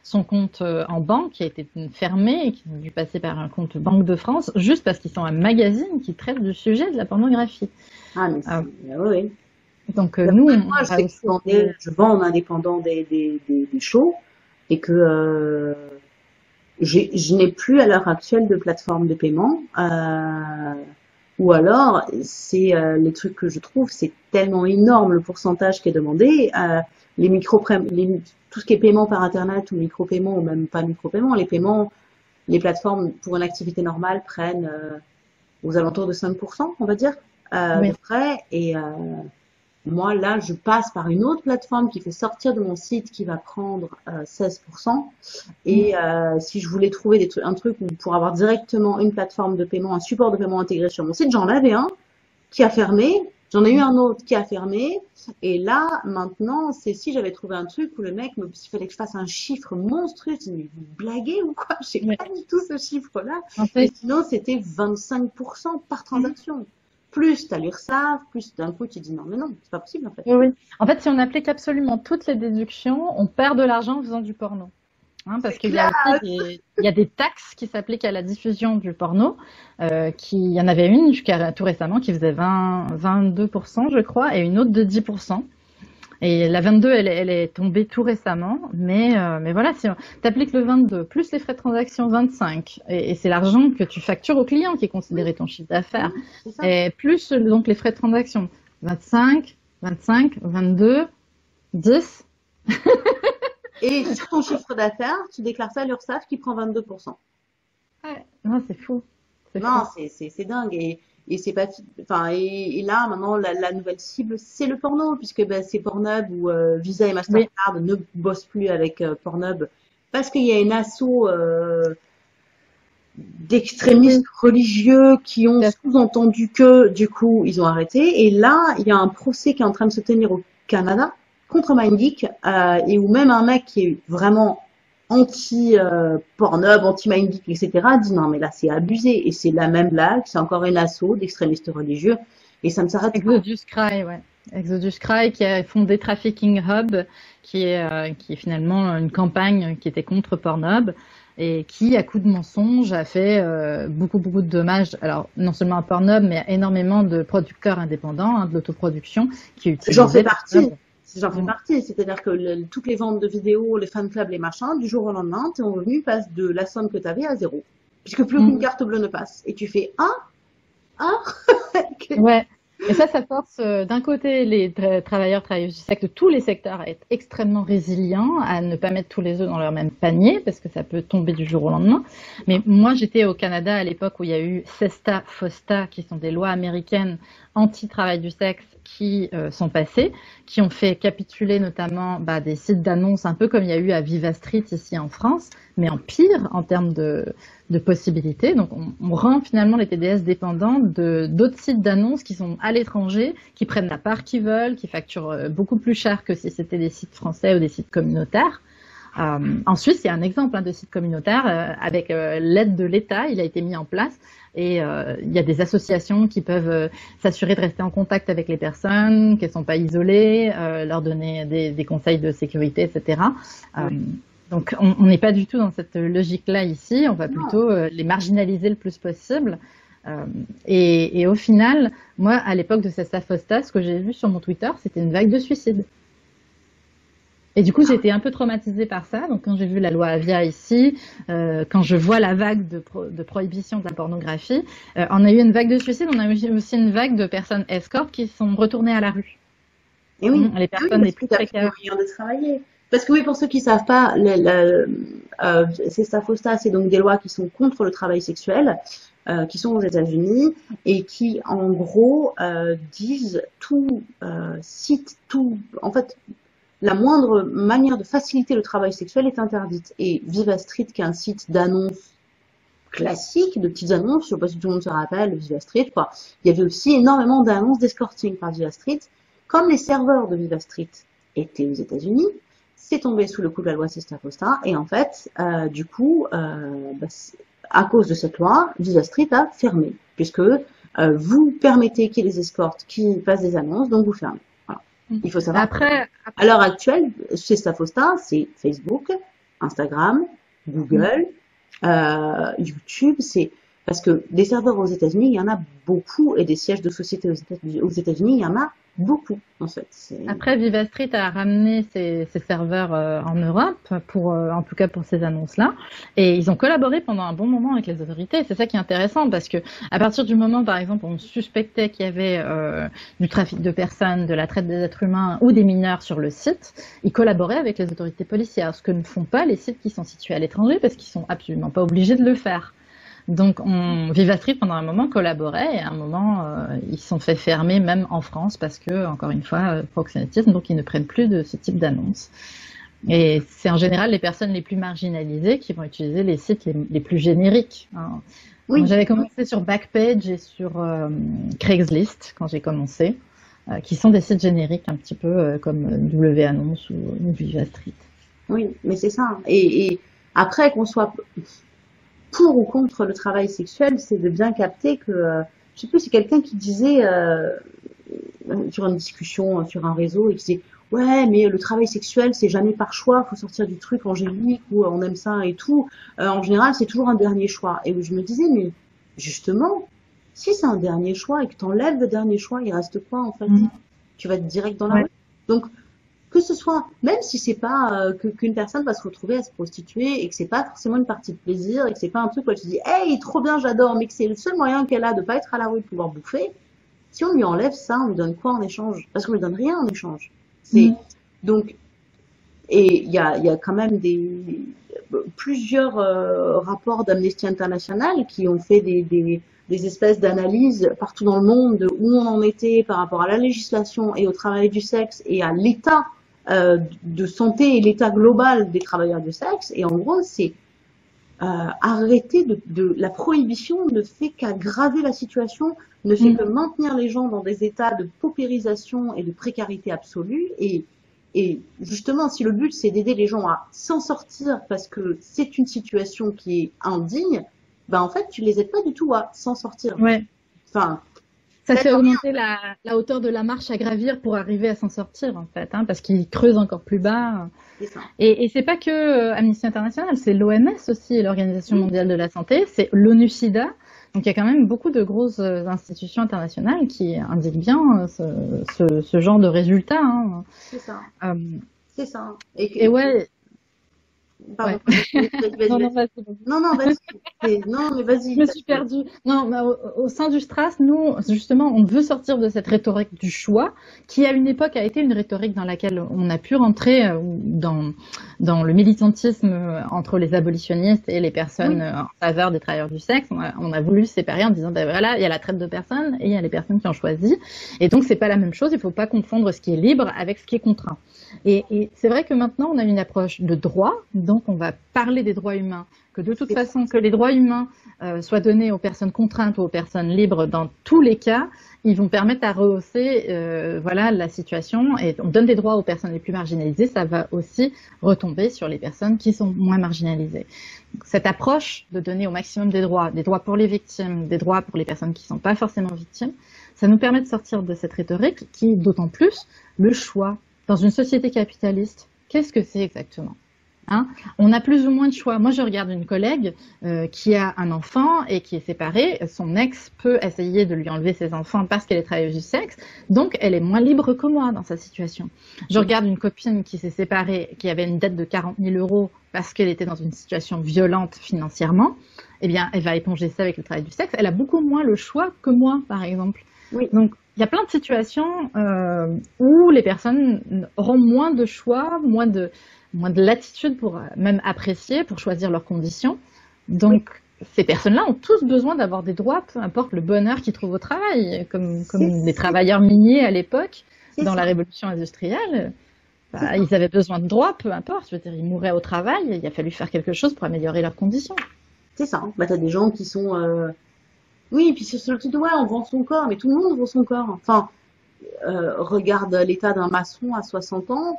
son compte en banque qui a été fermé et qui a dû passer par un compte Banque de France juste parce qu'ils sont un magazine qui traite du sujet de la pornographie. Ah, mais Ah, c'est, oui, oui. donc euh, nous, on Moi, je a sais que aussi... je vendais- je vends en indépendant des, des, des, des shows et que euh, j'ai- je n'ai plus à l'heure actuelle de plateforme de paiement. Euh, ou alors, c'est euh, les trucs que je trouve, c'est tellement énorme le pourcentage qui est demandé. Euh, les micro les, tout ce qui est paiement par internet ou micro-paiement ou même pas micro-paiement, les paiements, les plateformes pour une activité normale prennent euh, aux alentours de cinq pour cent, on va dire, euh, de Oui. frais. Et euh, moi, là, je passe par une autre plateforme qui fait sortir de mon site qui va prendre euh, seize pour cent. Et euh, si je voulais trouver des trucs, un truc où pour avoir directement une plateforme de paiement, un support de paiement intégré sur mon site, j'en avais un qui a fermé. J'en ai eu un autre qui a fermé. Et là, maintenant, c'est si j'avais trouvé un truc où le mec, me, s'il fallait que je fasse un chiffre monstrueux, je dis, mais vous blaguez ou quoi? J'ai Oui. pas du tout ce chiffre-là. En Et fait, sinon, c'était vingt-cinq pour cent par transaction. Plus t'as l'URSSAF, plus d'un coup tu dis non, mais non, c'est pas possible en fait. oui, oui. En fait, si on applique absolument toutes les déductions, on perd de l'argent en faisant du porno. Hein, parce C'est qu'il y a clair. aussi des, il y a des taxes qui s'appliquent à la diffusion du porno, euh, qui, il y en avait une jusqu'à tout récemment qui faisait vingt, vingt-deux pour cent, je crois, et une autre de dix pour cent. Et la vingt-deux, elle, est- elle est tombée tout récemment, mais, euh, mais voilà, si tu appliques le vingt-deux, plus les frais de transaction vingt-cinq, et, et c'est l'argent que tu factures au client qui est considéré ton chiffre d'affaires, Oui, c'est ça. et plus donc les frais de transaction, vingt-cinq, vingt-cinq, vingt-deux, dix. Et sur ton chiffre d'affaires, tu déclares ça à l'URSSAF qui prend vingt-deux pour cent. Ouais, non, c'est fou. C'est fou. Non, c'est c'est c'est dingue et et c'est pas enfin et, et là maintenant la, la nouvelle cible c'est le porno puisque ben c'est Pornhub ou euh, Visa et Oui, Mastercard ne bossent plus avec euh, Pornhub parce qu'il y a une asso euh, d'extrémistes oui, religieux qui ont tout à fait. sous-entendu que du coup ils ont arrêté et là il y a un procès qui est en train de se tenir au Canada contre MindGeek euh, et où même un mec qui est vraiment anti euh, Pornhub, anti MindGeek, et cetera dit non mais là c'est abusé et c'est la même blague, c'est encore une asso d'extrémistes religieux et ça ne s'arrête pas. Exodus Cry, ouais. Exodus Cry qui a fondé Trafficking Hub, qui est, euh, qui est finalement une campagne qui était contre Pornhub et qui, à coup de mensonges, a fait euh, beaucoup, beaucoup de dommages. Alors, non seulement à Pornhub, mais à énormément de producteurs indépendants, hein, de l'autoproduction, qui J'en fais utilisaient partie. Pornhub. J'en fais Mm. partie, c'est-à-dire que le- toutes les ventes de vidéos, les fan clubs, les machins, du jour au lendemain, ton revenu passe de la somme que tu avais à zéro, puisque plus aucune Mm. carte bleue ne passe. Et tu fais ah ah. Ouais. Et ça, ça force euh, d'un côté les tra- travailleurs, travailleuses du sexe de tous les secteurs à être extrêmement résilients, à ne pas mettre tous les œufs dans leur même panier, parce que ça peut tomber du jour au lendemain. Mais moi, j'étais au Canada à l'époque où il y a eu SESTA, FOSTA, qui sont des lois américaines anti-travail du sexe qui euh, sont passées, qui ont fait capituler notamment bah, des sites d'annonces, un peu comme il y a eu à Viva Street ici en France, mais en pire en termes de, de possibilités. Donc, on, on rend finalement les T D S dépendants de d'autres sites d'annonces qui sont à l'étranger, qui prennent la part qu'ils veulent, qui facturent euh, beaucoup plus cher que si c'était des sites français ou des sites communautaires. Euh, en Suisse, il y a un exemple hein, de site communautaire euh, avec euh, l'aide de l'État, il a été mis en place et euh, il y a des associations qui peuvent euh, s'assurer de rester en contact avec les personnes, qu'elles sont pas isolées, euh, leur donner des, des conseils de sécurité, et cetera. Euh, donc on n'est pas du tout dans cette logique-là ici, on va plutôt euh, les marginaliser le plus possible. Euh, et, et au final, moi, à l'époque de Sesta Fosta, ce que j'ai vu sur mon Twitter, c'était une vague de suicides. Et du coup, j'ai été un peu traumatisée par ça. Donc, quand j'ai vu la loi Avia ici, euh, quand je vois la vague de, pro de prohibition de la pornographie, euh, on a eu une vague de suicides, on a eu aussi une vague de personnes escortes qui sont retournées à la rue. Et oui, Mmh, les ah oui, personnes les parce que plus t'as plus précaires. moyen de travailler. Parce que oui, pour ceux qui savent pas, le, le, euh, c'est ça, FOSTA, c'est donc des lois qui sont contre le travail sexuel, euh, qui sont aux États-Unis et qui, en gros, euh, disent tout euh, site, tout, en fait, la moindre manière de faciliter le travail sexuel est interdite. Et Viva Street, qui est un site d'annonces classique, de petites annonces, je sais pas si tout le monde se rappelle, Viva Street, quoi. Il y avait aussi énormément d'annonces d'escorting par Viva Street. Comme les serveurs de Viva Street étaient aux États-Unis, c'est tombé sous le coup de la loi Sesta Fosta. Et en fait, euh, du coup, euh, bah, à cause de cette loi, Viva Street a fermé, puisque euh, vous permettez qu'il y ait des escortes qui fassent des annonces, donc vous fermez. Voilà. Il faut savoir. Après, À l'heure actuelle, chez Sesta Fosta, c'est Facebook, Instagram, Google, euh, YouTube, c'est parce que des serveurs aux États-Unis, il y en a beaucoup, et des sièges de sociétés aux États- aux États-Unis, il y en a beaucoup, en fait. C'est- Après, Viva Street a ramené ses, ses serveurs euh, en Europe, pour, euh, en tout cas pour ces annonces-là, et ils ont collaboré pendant un bon moment avec les autorités. C'est ça qui est intéressant, parce que à partir du moment, par exemple, où on suspectait qu'il y avait euh, du trafic de personnes, de la traite des êtres humains ou des mineurs sur le site, ils collaboraient avec les autorités policières, ce que ne font pas les sites qui sont situés à l'étranger, parce qu'ils sont absolument pas obligés de le faire. Donc, on, Viva Street, pendant un moment, collaborait, et à un moment, euh, ils se sont fait fermer, même en France, parce que, encore une fois, euh, proxénétisme, donc ils ne prennent plus de ce type d'annonces. Et c'est en général les personnes les plus marginalisées qui vont utiliser les sites les, les plus génériques. Hein. Oui, J'avais commencé sur Backpage et sur euh, Craigslist, quand j'ai commencé, euh, qui sont des sites génériques, un petit peu euh, comme W Annonce ou, ou Viva Street. oui, mais c'est ça. Et, et après, qu'on soit pour ou contre le travail sexuel, c'est de bien capter que, euh, je sais plus, c'est quelqu'un qui disait euh, sur une discussion sur un réseau, et qui disait ouais, mais le travail sexuel c'est jamais par choix, faut sortir du truc angélique où on aime ça et tout. Euh, en général, c'est toujours un dernier choix. Et où je me disais mais justement, si c'est un dernier choix et que t'enlèves le dernier choix, il reste quoi en fait? Mmh. Tu vas être direct dans la Ouais. rue. Donc que ce soit, même si c'est pas euh, que qu'une personne va se retrouver à se prostituer et que c'est pas forcément une partie de plaisir et que c'est pas un truc où elle se dit hey trop bien j'adore, mais que c'est le seul moyen qu'elle a de pas être à la rue, de pouvoir bouffer, si on lui enlève ça, on lui donne quoi en échange? Parce qu'on lui donne rien en échange. C'est Mmh. donc, et il y a il y a quand même des plusieurs euh, rapports d'Amnesty International qui ont fait des des des espèces d'analyses partout dans le monde de où on en était par rapport à la législation et au travail du sexe et à l'état euh, de santé et l'état global des travailleurs du sexe. Et en gros, c'est euh, arrêter de, de la prohibition ne fait qu'aggraver la situation, ne fait Mmh. que maintenir les gens dans des états de paupérisation et de précarité absolue. Et, et justement, si le but c'est d'aider les gens à s'en sortir parce que c'est une situation qui est indigne, ben en fait tu les aides pas du tout à s'en sortir. Ouais. Enfin, Ça faites fait rien. augmenter la, la hauteur de la marche à gravir pour arriver à s'en sortir, en fait, hein, parce qu'ils creusent encore plus bas. C'est ça. Et, et c'est pas que euh, Amnesty International, c'est l'O M S aussi, l'Organisation Oui. mondiale de la santé, c'est l'ONU-SIDA. Donc il y a quand même beaucoup de grosses euh, institutions internationales qui indiquent bien euh, ce, ce, ce genre de résultats. Hein. C'est ça. Euh, C'est ça. Et, et et ouais, pardon. ouais. Vas-y, vas-y, Non, non, vas-y. vas-y, vas-y. Non, non, vas-y. C'est- Non, mais vas-y. Je me suis perdue. Non, mais au, au sein du Stras, nous, justement, on veut sortir de cette rhétorique du choix, qui à une époque a été une rhétorique dans laquelle on a pu rentrer euh, dans, dans le militantisme euh, entre les abolitionnistes et les personnes Oui. euh, en faveur des travailleurs du sexe. On a, on a voulu séparer en disant, ben voilà, il y a la traite de personnes et il y a les personnes qui ont choisi. Et donc, c'est pas la même chose. Il faut pas confondre ce qui est libre avec ce qui est contraint. Et, et c'est vrai que maintenant, on a une approche de droit, donc on va parler des droits humains, que de toute façon, que les droits humains euh, soient donnés aux personnes contraintes ou aux personnes libres, dans tous les cas, ils vont permettre à rehausser euh, voilà, la situation. Et on donne des droits aux personnes les plus marginalisées, ça va aussi retomber sur les personnes qui sont moins marginalisées. Donc, cette approche de donner au maximum des droits, des droits pour les victimes, des droits pour les personnes qui ne sont pas forcément victimes, ça nous permet de sortir de cette rhétorique qui, d'autant plus, le choix. Dans une société capitaliste, qu'est-ce que c'est exactement? Hein, on a plus ou moins de choix. Moi, je regarde une collègue euh, qui a un enfant et qui est séparée. Son ex peut essayer de lui enlever ses enfants parce qu'elle est travailleuse du sexe. Donc, elle est moins libre que moi dans sa situation. Je regarde une copine qui s'est séparée, qui avait une dette de quarante mille euros parce qu'elle était dans une situation violente financièrement. Eh bien, elle va éponger ça avec le travail du sexe. Elle a beaucoup moins le choix que moi, par exemple. Oui. Donc, il y a plein de situations euh, où les personnes auront moins de choix, moins de, moins de latitude pour même apprécier, pour choisir leurs conditions. Donc, oui. Ces personnes-là ont tous besoin d'avoir des droits, peu importe le bonheur qu'ils trouvent au travail, comme, comme les travailleurs miniers à l'époque, dans ça. La révolution industrielle. Bah, ils avaient besoin de droits, peu importe. Je veux dire, ils mouraient au travail, il a fallu faire quelque chose pour améliorer leurs conditions. C'est ça. Bah, t'as des gens qui sont... Euh... Oui, et puis c'est le truc de ouais, on vend son corps, mais tout le monde vend son corps. Enfin, euh, regarde l'état d'un maçon à soixante ans.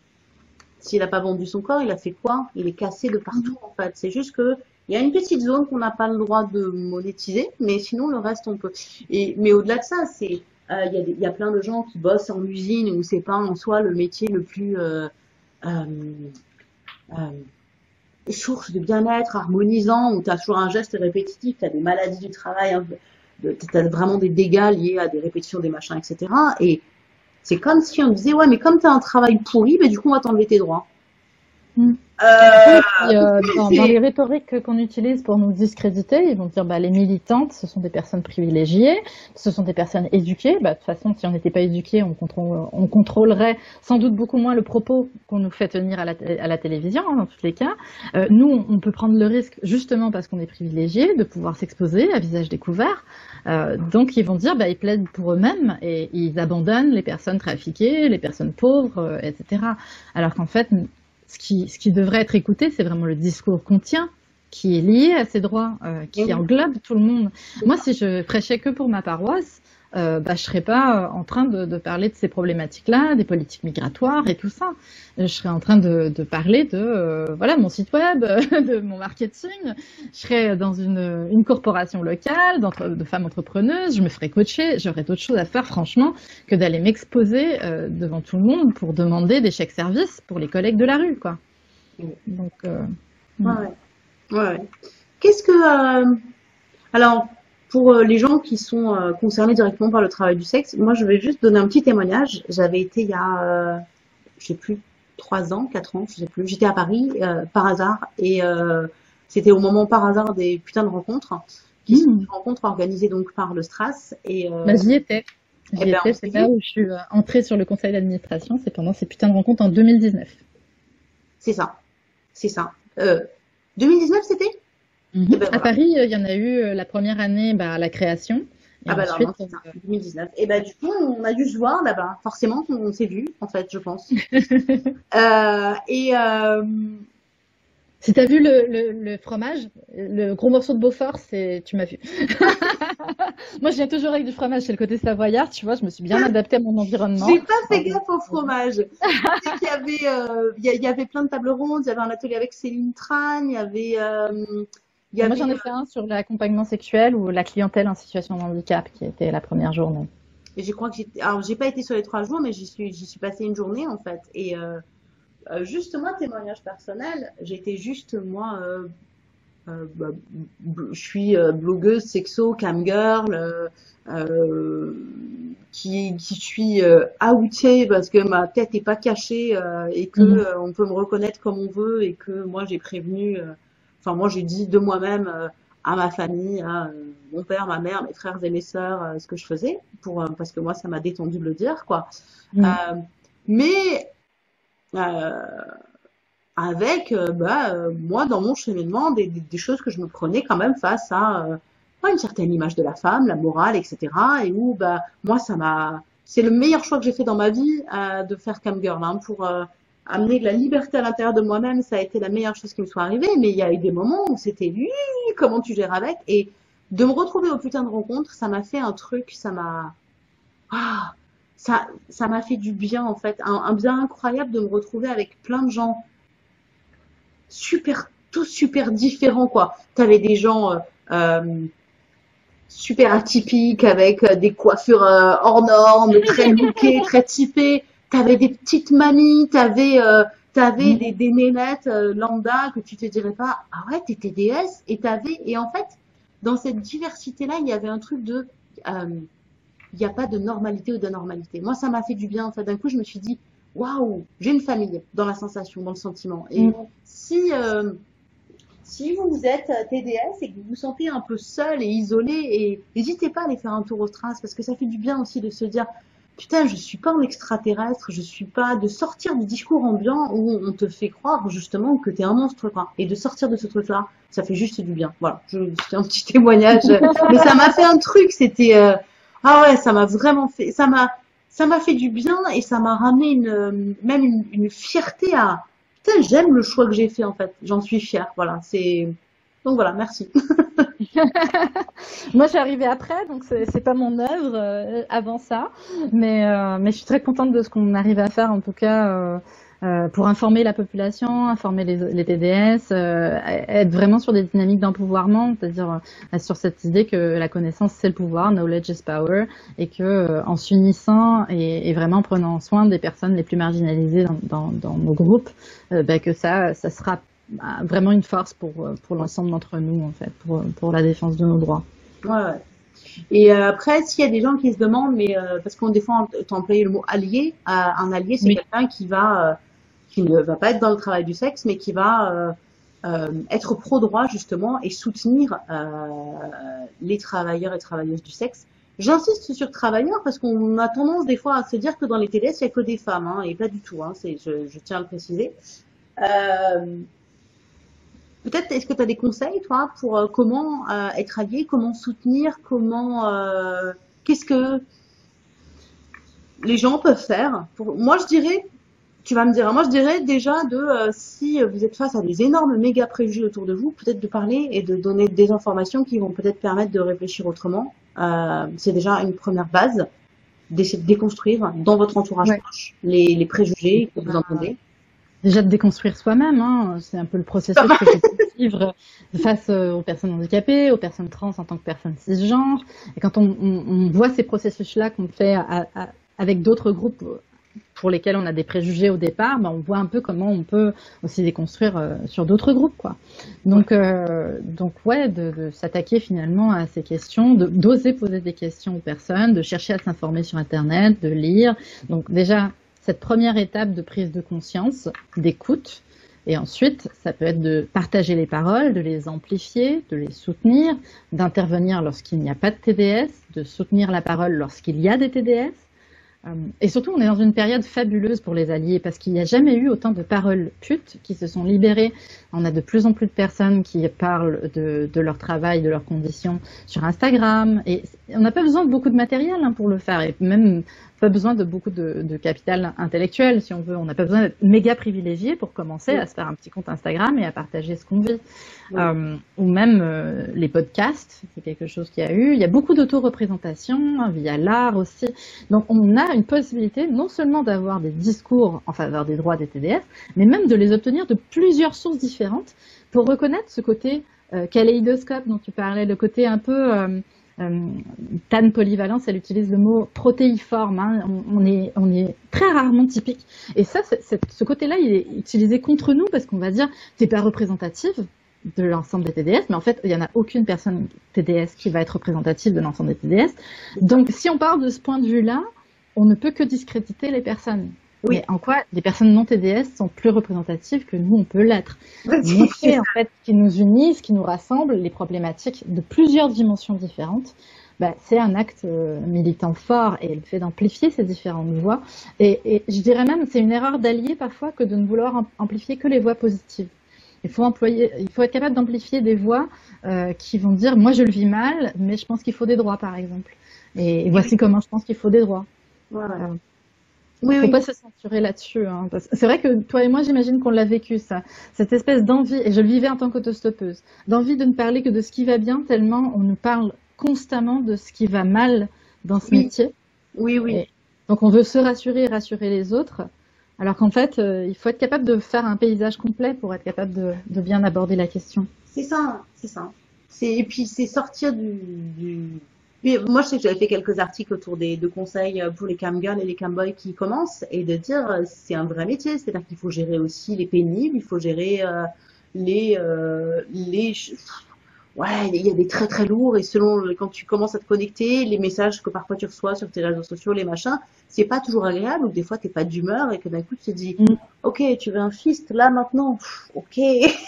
S'il n'a pas vendu son corps, il a fait quoi? Il est cassé de partout, en fait. C'est juste que il y a une petite zone qu'on n'a pas le droit de monétiser, mais sinon le reste on peut. Et mais au-delà de ça, c'est euh, il y a des, il y a plein de gens qui bossent en usine où c'est pas en soi le métier le plus euh, euh, euh, source de bien-être harmonisant, où tu as toujours un geste répétitif, tu as des maladies du travail, hein, tu as vraiment des dégâts liés à des répétitions, des machins, et cetera. Et c'est comme si on disait, ouais, mais comme tu as un travail pourri, bah, du coup, on va t'enlever tes droits. Mm. Euh, Puis, euh, dans, dans les rhétoriques qu'on utilise pour nous discréditer, ils vont dire bah, les militantes, ce sont des personnes privilégiées, ce sont des personnes éduquées. Bah, de toute façon, si on n'était pas éduqué, on, contrôle, on contrôlerait sans doute beaucoup moins le propos qu'on nous fait tenir à la, à la télévision, hein, dans tous les cas. Euh, nous, on peut prendre le risque, justement parce qu'on est privilégié, de pouvoir s'exposer à visage découvert. Euh, donc, ils vont dire, bah, ils plaident pour eux-mêmes et ils abandonnent les personnes trafiquées, les personnes pauvres, euh, et cetera. Alors qu'en fait, Ce qui, ce qui devrait être écouté, c'est vraiment le discours qu'on tient, qui est lié à ces droits, euh, qui oui. englobe tout le monde. Moi, si je prêchais que pour ma paroisse, euh, bah, je serais pas en train de, de parler de ces problématiques-là, des politiques migratoires et tout ça. Je serais en train de, de parler de euh, voilà mon site web, de mon marketing. Je serais dans une, une corporation locale de femmes entrepreneuses. Je me ferais coacher. J'aurais d'autres choses à faire, franchement, que d'aller m'exposer euh, devant tout le monde pour demander des chèques services pour les collègues de la rue, quoi. Donc, euh, ouais, ouais. ouais. Qu'est-ce que euh... alors pour les gens qui sont euh, concernés directement par le travail du sexe, moi je vais juste donner un petit témoignage. J'avais été il y a, euh, je sais plus, trois ans, quatre ans, je sais plus. J'étais à Paris euh, par hasard et euh, c'était au moment par hasard des putains de rencontres qui mmh. sont des rencontres organisées donc par le Stras. Et euh, bah, j'y étais. J'y eh ben, étais. C'est là où je suis entrée sur le conseil d'administration. C'est pendant ces putains de rencontres en deux mille dix-neuf. C'est ça, c'est ça. Euh, deux mille dix-neuf, c'était? Mmh. Ben, voilà. À Paris, il y en a eu la première année, bah, la création. Et ah bah ensuite, alors, non, deux mille dix-neuf. Et bah du coup, on a dû se voir là-bas. Forcément, on s'est vu, en fait, je pense. euh, et euh... si t'as vu le, le, le fromage, le gros morceau de Beaufort, c'est tu m'as vu. Moi, je viens toujours avec du fromage, c'est le côté savoyard, tu vois. Je me suis bien adaptée à mon environnement. J'ai pas fait gaffe au fromage. Il y avait, euh, il y avait plein de tables rondes. Il y avait un atelier avec Céline Tran. Il y avait euh... Moi, avait... j'en ai fait un sur l'accompagnement sexuel ou la clientèle en situation de handicap, qui était la première journée. Et je crois que j'ai, alors j'ai pas été sur les trois jours, mais j'y suis, j'y suis passée une journée en fait. Et euh, euh, justement, témoignage personnel, j'étais juste moi, euh, euh, bah, je suis euh, blogueuse sexo, camgirl, euh, euh, qui, qui suis euh, outée parce que ma tête est pas cachée euh, et que mmh. euh, on peut me reconnaître comme on veut et que moi j'ai prévenu. Euh, Enfin, moi, j'ai dit de moi-même euh, à ma famille, à euh, mon père, ma mère, mes frères et mes sœurs, euh, ce que je faisais, pour, euh, parce que moi, ça m'a détendu de le dire, quoi. Mmh. Euh, mais euh, avec, euh, bah, euh, moi, dans mon cheminement, des, des, des choses que je me prenais quand même face à euh, une certaine image de la femme, la morale, et cetera. Et où, bah, moi, ça m'a, c'est le meilleur choix que j'ai fait dans ma vie euh, de faire camgirl, hein, pour euh, amener de la liberté à l'intérieur de moi-même, ça a été la meilleure chose qui me soit arrivée, mais il y a eu des moments où c'était lui, comment tu gères avec, et de me retrouver au putain de rencontre, ça m'a fait un truc, ça m'a, ah, ça, ça m'a fait du bien, en fait, un, un bien incroyable de me retrouver avec plein de gens super, tous super différents, quoi. T'avais des gens, euh, euh, super atypiques, avec euh, des coiffures euh, hors normes, très lookées, très typées. T'avais des petites mamies, t'avais, euh, t'avais mmh. des, des nénettes euh, lambda que tu te dirais pas, ah ouais, t'es T D S, et t'avais, et en fait, dans cette diversité-là, il y avait un truc de, il euh, n'y a pas de normalité ou d'anormalité. Moi, ça m'a fait du bien, en fait. D'un coup, je me suis dit, waouh, j'ai une famille dans la sensation, dans le sentiment. Et mmh. si, euh, si vous êtes T D S et que vous vous sentez un peu seul et isolé, et n'hésitez pas à aller faire un tour au Stras, parce que ça fait du bien aussi de se dire, putain, je suis pas un extraterrestre, je suis pas, de sortir du discours ambiant où on te fait croire justement que t'es un monstre, quoi. Et de sortir de ce truc-là, ça fait juste du bien. Voilà, je fais un petit témoignage, mais ça m'a fait un truc, c'était, euh... ah ouais, ça m'a vraiment fait, ça m'a, ça m'a fait du bien et ça m'a ramené une, même une, une fierté à, putain, j'aime le choix que j'ai fait en fait, j'en suis fière. Voilà, c'est, donc voilà, merci. Moi, je suis arrivée après, donc c'est pas mon œuvre euh, avant ça, mais euh, mais je suis très contente de ce qu'on arrive à faire en tout cas euh, euh, pour informer la population, informer les, les T D S, euh, être vraiment sur des dynamiques d'empouvoirment, c'est-à-dire euh, sur cette idée que la connaissance c'est le pouvoir, knowledge is power, et que euh, en s'unissant et, et vraiment en prenant soin des personnes les plus marginalisées dans, dans, dans nos groupes, euh, bah, que ça ça sera bah, vraiment une force pour, pour l'ensemble d'entre nous, en fait, pour, pour la défense de nos droits. Ouais, ouais. Et euh, après, s'il y a des gens qui se demandent, mais euh, parce qu'on des fois, tu as employé le mot allié, euh, un allié, c'est Oui. quelqu'un qui va, euh, qui ne va pas être dans le travail du sexe, mais qui va euh, euh, être pro-droit justement et soutenir euh, les travailleurs et travailleuses du sexe. J'insiste sur travailleurs parce qu'on a tendance des fois à se dire que dans les T D S, il n'y a que des femmes, hein, et pas du tout, hein, c'est, je, je tiens à le préciser. Euh, Peut-être, est-ce que tu as des conseils, toi, pour euh, comment euh, être allié, comment soutenir, comment, euh, qu'est-ce que les gens peuvent faire pour... Moi, je dirais, tu vas me dire, moi, je dirais déjà de, euh, si vous êtes face à des énormes méga préjugés autour de vous, peut-être de parler et de donner des informations qui vont peut-être permettre de réfléchir autrement. Euh, c'est déjà une première base, d'essayer de déconstruire dans votre entourage Ouais. proche les, les préjugés que vous entendez. Déjà de déconstruire soi-même, hein, c'est un peu le processus que j'ai pu vivre face aux personnes handicapées, aux personnes trans en tant que personnes cisgenres. Et quand on, on, on voit ces processus-là qu'on fait à, à, avec d'autres groupes pour lesquels on a des préjugés au départ, ben on voit un peu comment on peut aussi déconstruire euh, sur d'autres groupes, quoi. Donc, euh, donc ouais, de, de s'attaquer finalement à ces questions, de, d'oser poser des questions aux personnes, de chercher à s'informer sur Internet, de lire. Donc déjà, cette première étape de prise de conscience, d'écoute, et ensuite, ça peut être de partager les paroles, de les amplifier, de les soutenir, d'intervenir lorsqu'il n'y a pas de T D S, de soutenir la parole lorsqu'il y a des T D S. Et surtout, on est dans une période fabuleuse pour les alliés parce qu'il n'y a jamais eu autant de paroles putes qui se sont libérées. On a de plus en plus de personnes qui parlent de, de leur travail, de leurs conditions sur Instagram. Et on n'a pas besoin de beaucoup de matériel hein, pour le faire et même pas besoin de beaucoup de, de capital intellectuel si on veut. On n'a pas besoin d'être méga privilégié pour commencer à se faire un petit compte Instagram et à partager ce qu'on vit. Oui. Euh, ou même euh, les podcasts, c'est quelque chose qu'il y a eu. Il y a beaucoup d'auto-représentation hein, via l'art aussi. Donc on a une possibilité non seulement d'avoir des discours en faveur des droits des T D S, mais même de les obtenir de plusieurs sources différentes pour reconnaître ce côté euh, kaléidoscope dont tu parlais, le côté un peu... Euh, Euh, Tan Polyvalence, elle utilise le mot protéiforme. Hein. On, on, est, on est très rarement typique. Et ça, c'est, c'est, ce côté-là, il est utilisé contre nous parce qu'on va dire t'es pas représentative de l'ensemble des T D S, mais en fait, il n'y en a aucune personne T D S qui va être représentative de l'ensemble des T D S. Donc, si on part de ce point de vue-là, on ne peut que discréditer les personnes. Oui. Mais en quoi les personnes non T D S sont plus représentatives que nous, on peut l'être. Montrer en fait ce qui nous unit, ce qui nous rassemble, les problématiques de plusieurs dimensions différentes, bah, c'est un acte euh, militant fort et le fait d'amplifier ces différentes voix. Et, et je dirais même, c'est une erreur d'allier parfois que de ne vouloir amplifier que les voix positives. Il faut employer, il faut être capable d'amplifier des voix euh, qui vont dire, moi je le vis mal, mais je pense qu'il faut des droits, par exemple. Et, et voici comment je pense qu'il faut des droits. Voilà. Euh, Oui, faut oui. pas se censurer là-dessus. Hein, parce... C'est vrai que toi et moi, j'imagine qu'on l'a vécu, ça. Cette espèce d'envie, et je le vivais en tant qu'autostoppeuse, d'envie de ne parler que de ce qui va bien, tellement on nous parle constamment de ce qui va mal dans ce oui. métier. Oui, oui. Et donc on veut se rassurer et rassurer les autres, alors qu'en fait, euh, il faut être capable de faire un paysage complet pour être capable de, de bien aborder la question. C'est ça, c'est ça. C'est... Et puis c'est sortir du... du... Mais moi, je sais que j'avais fait quelques articles autour des de conseils pour les camgirls et les camboys qui commencent et de dire c'est un vrai métier, c'est-à-dire qu'il faut gérer aussi les pénibles, il faut gérer euh, les euh, les ouais, il y a des très très lourds et selon quand tu commences à te connecter, les messages que parfois tu reçois sur tes réseaux sociaux, les machins, c'est pas toujours agréable ou des fois t'es pas d'humeur et que d'un coup tu te dis mm. ok, tu veux un fist là maintenant, pff, ok.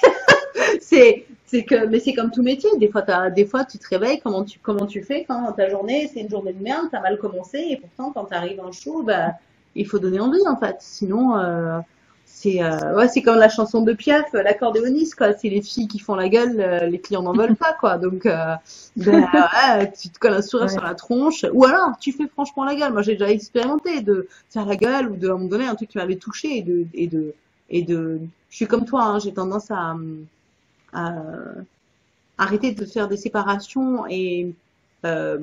c'est c'est que mais c'est comme tout métier, des fois t'as des fois tu te réveilles, comment tu comment tu fais quand ta journée c'est une journée de merde, t'as mal commencé et pourtant quand t'arrives en show, bah il faut donner envie en fait, sinon euh, c'est euh, ouais, c'est comme la chanson de Piaf, l'accordéoniste quoi, c'est les filles qui font la gueule, euh, les clients n'en veulent pas quoi, donc euh, ben, ouais, tu te colles un sourire ouais. sur la tronche ou alors tu fais franchement la gueule. Moi j'ai déjà expérimenté de faire la gueule ou de à un moment donné un truc qui m'avait touché et de et de et de je suis comme toi hein, j'ai tendance à Euh, arrêter de faire des séparations et euh,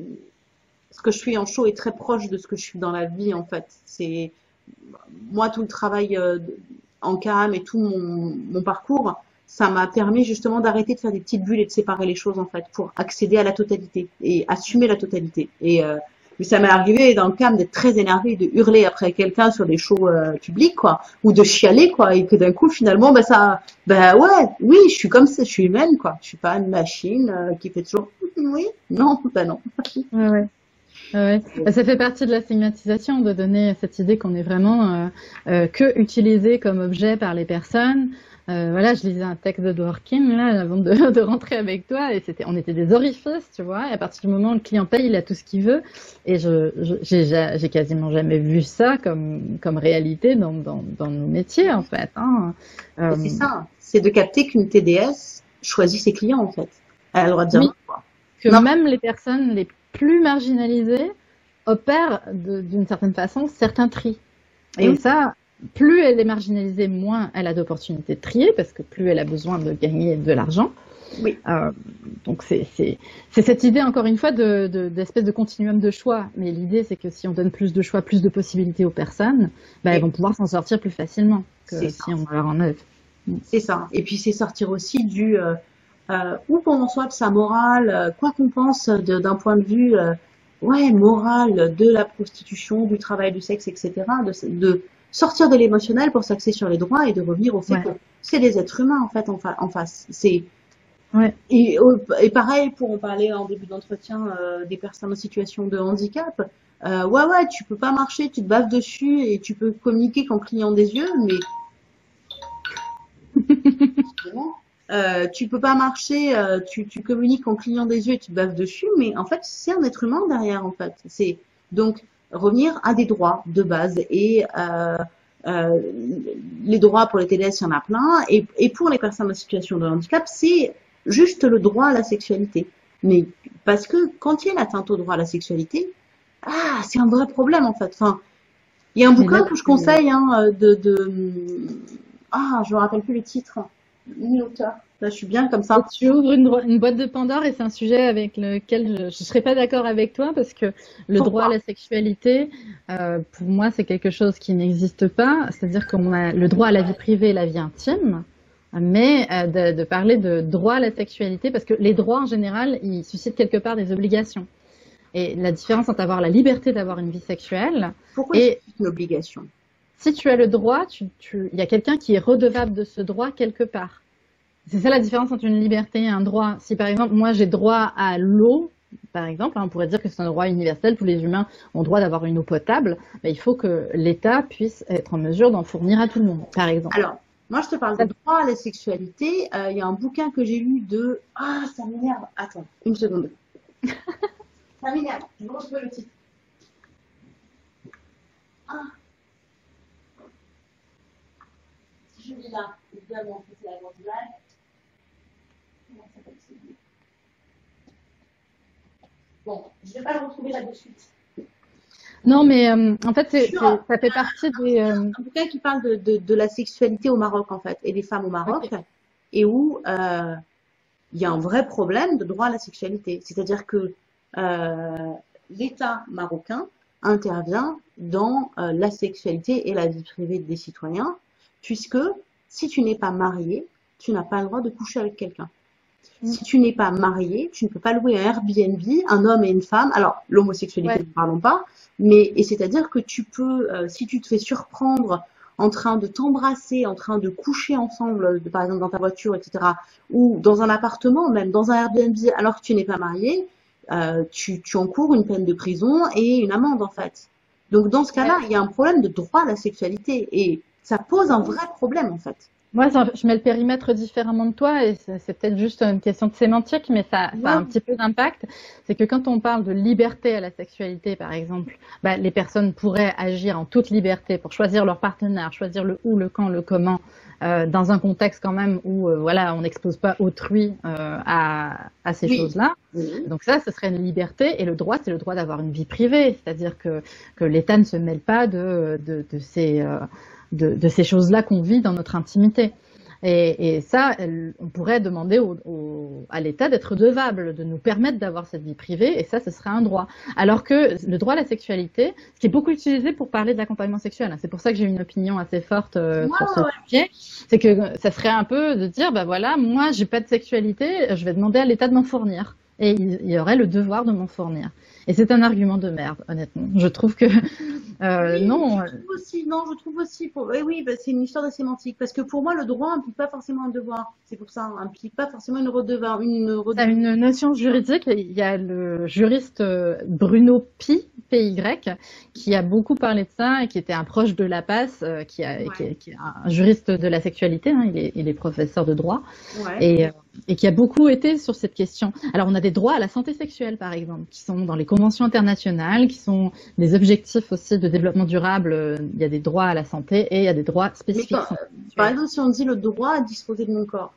ce que je suis en show est très proche de ce que je suis dans la vie en fait. C'est moi tout le travail euh, en cam et tout mon, mon parcours, ça m'a permis justement d'arrêter de faire des petites bulles et de séparer les choses en fait pour accéder à la totalité et assumer la totalité. Et, euh, Mais ça m'est arrivé dans le calme d'être très énervée, de hurler après quelqu'un sur des shows euh, publics, quoi, ou de chialer, quoi, et que d'un coup, finalement, bah ça, bah ouais, oui, je suis comme ça, je suis humaine, quoi. Je suis pas une machine euh, qui fait toujours oui, non, bah non. Ouais, ouais. Ouais. Bah, ça fait partie de la stigmatisation de donner cette idée qu'on est vraiment euh, euh, que utilisé comme objet par les personnes. Euh, voilà, je lisais un texte de Dworkin là avant de, de rentrer avec toi et c'était, on était des orifices, tu vois. Et à partir du moment où le client paye, il a tout ce qu'il veut. Et je, je j'ai, j'ai quasiment jamais vu ça comme comme réalité dans dans, dans nos métiers en fait. Hein. Et Euh, c'est ça, c'est de capter qu'une T D S choisit ses clients, en fait. Elle a le droit de dire oui, non, quoi. que Non, même les personnes les plus marginalisées opèrent de- d'une certaine façon certains tris. et Et oui, ça, plus elle est marginalisée, moins elle a d'opportunités de trier, parce que plus elle a besoin de gagner de l'argent. oui, Euh, donc c'est c'est c'est cette idée encore une fois de de- d'espèce de continuum de choix. Mais l'idée c'est que si on donne plus de choix, plus de possibilités aux personnes, ben, elles et vont pouvoir s'en sortir plus facilement que c'est ça, si on leur enlève. c'est ça. Et puis c'est sortir aussi du euh, euh, où qu'on en soit de sa morale, euh, quoi qu'on pense de- d'un point de vue euh, ouais moral de la prostitution, du travail du sexe, et cetera. De, de sortir de l'émotionnel pour s'axer sur les droits et de revenir au fait Ouais, que c'est des êtres humains en fait en, fa- en face. C'est ouais. et, euh, et pareil pour en parler en début d'entretien euh, des personnes en situation de handicap. Euh, ouais ouais, tu peux pas marcher, tu te baves dessus et tu peux communiquer qu'en clignant des yeux, mais Vraiment. Euh, tu peux pas marcher, euh, tu, tu communiques en clignant des yeux et tu te baves dessus, mais en fait, c'est un être humain derrière, en fait. C'est donc revenir à des droits de base et euh, euh, les droits pour les T D S, il y en a plein, et, et pour les personnes en situation de handicap, c'est juste le droit à la sexualité. Mais parce que quand il y a l'atteinte au droit à la sexualité, ah, c'est un vrai problème en fait. Enfin, il y a un Mais là, bouquin que je conseille hein, de, de ah, je me rappelle plus le titre ni l'auteur. Là, je suis bien comme et ça. tu ouvres une, dro- une boîte de Pandore et c'est un sujet avec lequel je ne serais pas d'accord avec toi parce que le droit à Pourquoi? la sexualité, euh, pour moi, c'est quelque chose qui n'existe pas. C'est-à-dire qu'on a le droit à la vie privée et la vie intime, mais euh, de, de parler de droit à la sexualité parce que les droits en général, ils suscitent quelque part des obligations. Et la différence entre avoir la liberté d'avoir une vie sexuelle Pourquoi est-ce que et c'est une obligation? si tu as le droit, tu, tu, il y a quelqu'un qui est redevable de ce droit quelque part. C'est ça la différence entre une liberté et un droit. Si par exemple, moi j'ai droit à l'eau, par exemple, hein, on pourrait dire que c'est un droit universel, tous les humains ont droit d'avoir une eau potable, mais il faut que l'État puisse être en mesure d'en fournir à tout le monde, par exemple. Alors, moi, je te parle de droit à la sexualité. Euh, Il y a un bouquin que j'ai lu de... Ah, ça m'énerve. Attends, une seconde. Ça m'énerve. Je vais retrouver le titre. Ah, si je lis là, évidemment, c'est la grande blague. Comment ça s'appelle ce livre? Bon, je vais pas le retrouver là de suite. Non, mais euh, en fait, c'est, Sur c'est- ça fait partie des... euh, un bouquin qui parle de, de, de la sexualité au Maroc, en fait, et des femmes au Maroc, Ok. et où euh, il y a un vrai problème de droit à la sexualité. C'est-à-dire que euh, l'État marocain intervient dans euh, la sexualité et la vie privée des citoyens, puisque si tu n'es pas marié, tu n'as pas le droit de coucher avec quelqu'un. Mm. Si tu n'es pas marié, tu ne peux pas louer un Airbnb, un homme et une femme. Alors, l'homosexualité, Ouais. ne parlons pas, mais et c'est-à-dire que tu peux, euh, si tu te fais surprendre en train de t'embrasser, en train de coucher ensemble, de, par exemple dans ta voiture, et cetera, ou dans un appartement, même dans un Airbnb, alors que tu n'es pas marié, euh, tu, tu encours une peine de prison et une amende en fait. Donc dans ce cas-là, Ouais. il y a un problème de droit à la sexualité et ça pose un vrai problème en fait. Moi, ça- je mets le périmètre différemment de toi et c'est c'est peut-être juste une question de sémantique, mais ça, ça a un Ouais. petit peu d'impact. C'est que quand on parle de liberté à la sexualité, par exemple, bah, les personnes pourraient agir en toute liberté pour choisir leur partenaire, choisir le où, le quand, le comment, euh, dans un contexte quand même où, euh, voilà, on n'expose pas autrui euh, à, à ces Oui. choses-là. Oui. Donc ça, ce serait une liberté. Et le droit, c'est le droit d'avoir une vie privée, c'est-à-dire que que l'État ne se mêle pas de de, de ces euh, de, de ces choses-là qu'on vit dans notre intimité. Et, et ça, elle- on pourrait demander au, au- à l'État d'être redevable, de nous permettre d'avoir cette vie privée, et ça, ce serait un droit. Alors que le droit à la sexualité, ce qui est beaucoup utilisé pour parler de l'accompagnement sexuel, hein, c'est pour ça que j'ai une opinion assez forte euh, Ouais, sur ce ouais, ouais. sujet, c'est que ça serait un peu de dire, bah voilà, moi, j'ai pas de sexualité, je vais demander à l'État de m'en fournir. et il y aurait le devoir de m'en fournir. Et c'est un argument de merde, honnêtement. Je trouve que euh, Oui, non. je trouve aussi, non, je trouve aussi, pour, oui, oui, bah, c'est une histoire de sémantique, parce que pour moi, le droit implique pas forcément un devoir. C'est pour ça, implique pas forcément une redevance, une Ça a redevance. une notion juridique. Il y a le juriste euh, Bruno Pi, P Y, qui a beaucoup parlé de ça et qui était un proche de la passe, euh, qui, a, qui, Ouais, est, qui est un juriste de la sexualité, hein, il, est, il est professeur de droit, ouais. et, euh, et qui a beaucoup été sur cette question. Alors on a des droits à la santé sexuelle, par exemple, qui sont dans les conventions internationales, qui sont des objectifs aussi de développement durable. Il y a des droits à la santé et il y a des droits Mais spécifiques quand, santé par sexuelle. exemple, si on dit le droit à disposer de mon corps,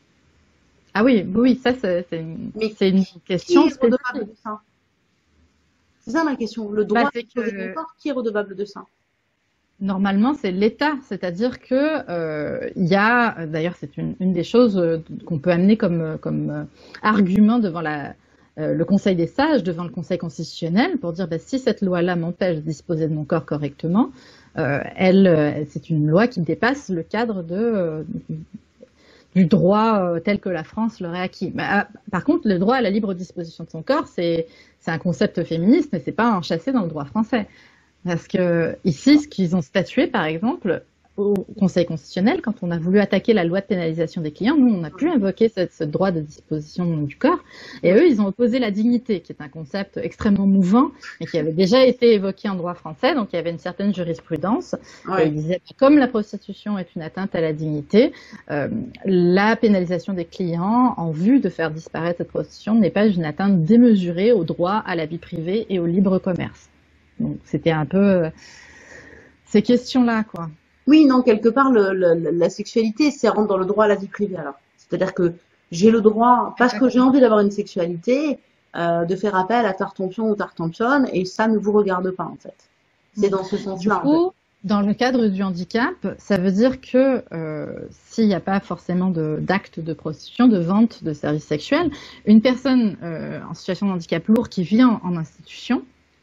Ah oui, oui, ça c'est c'est une, mais c'est une qui question est redevable spécifique. de ça? C'est ça ma question. Le Bah, droit à c'est disposer de mon que corps, qui est redevable de ça? normalement, c'est l'État, c'est-à-dire que euh, il y a, d'ailleurs, c'est une, une des choses euh, qu'on peut amener comme, comme euh, argument devant la, euh, le Conseil des sages, devant le Conseil constitutionnel, pour dire bah, si cette loi-là m'empêche de disposer de mon corps correctement, euh, elle, euh, c'est une loi qui dépasse le cadre de, euh, du droit euh, tel que la France l'aurait acquis. Bah, par contre, le droit à la libre disposition de son corps, c'est c'est un concept féministe, mais c'est pas enchâssé dans le droit français. Parce que ici, ce qu'ils ont statué, par exemple, au Conseil constitutionnel, quand on a voulu attaquer la loi de pénalisation des clients, nous, on a pu invoquer ce, ce droit de disposition du corps, et eux, ils ont opposé la dignité, qui est un concept extrêmement mouvant, et qui avait déjà été évoqué en droit français, donc il y avait une certaine jurisprudence, et ils Ouais. disaient, comme la prostitution est une atteinte à la dignité, euh, la pénalisation des clients en vue de faire disparaître cette prostitution n'est pas une atteinte démesurée au droit à la vie privée et au libre commerce. Donc c'était un peu euh, ces questions-là, quoi. Oui, non, quelque part, le, le- la sexualité, c'est rentre dans le droit à la vie privée, alors. C'est-à-dire que j'ai le droit, parce que j'ai Exactement. envie d'avoir une sexualité, euh, de faire appel à Tartampion ou Tartampionne, et ça ne vous regarde pas, en fait. C'est dans ce Du sens-là, en fait. coup, dans le cadre du handicap, ça veut dire que euh, s'il n'y a pas forcément de- d'acte de prostitution, de vente de services sexuels, une personne euh, en situation de handicap lourd qui vient en institution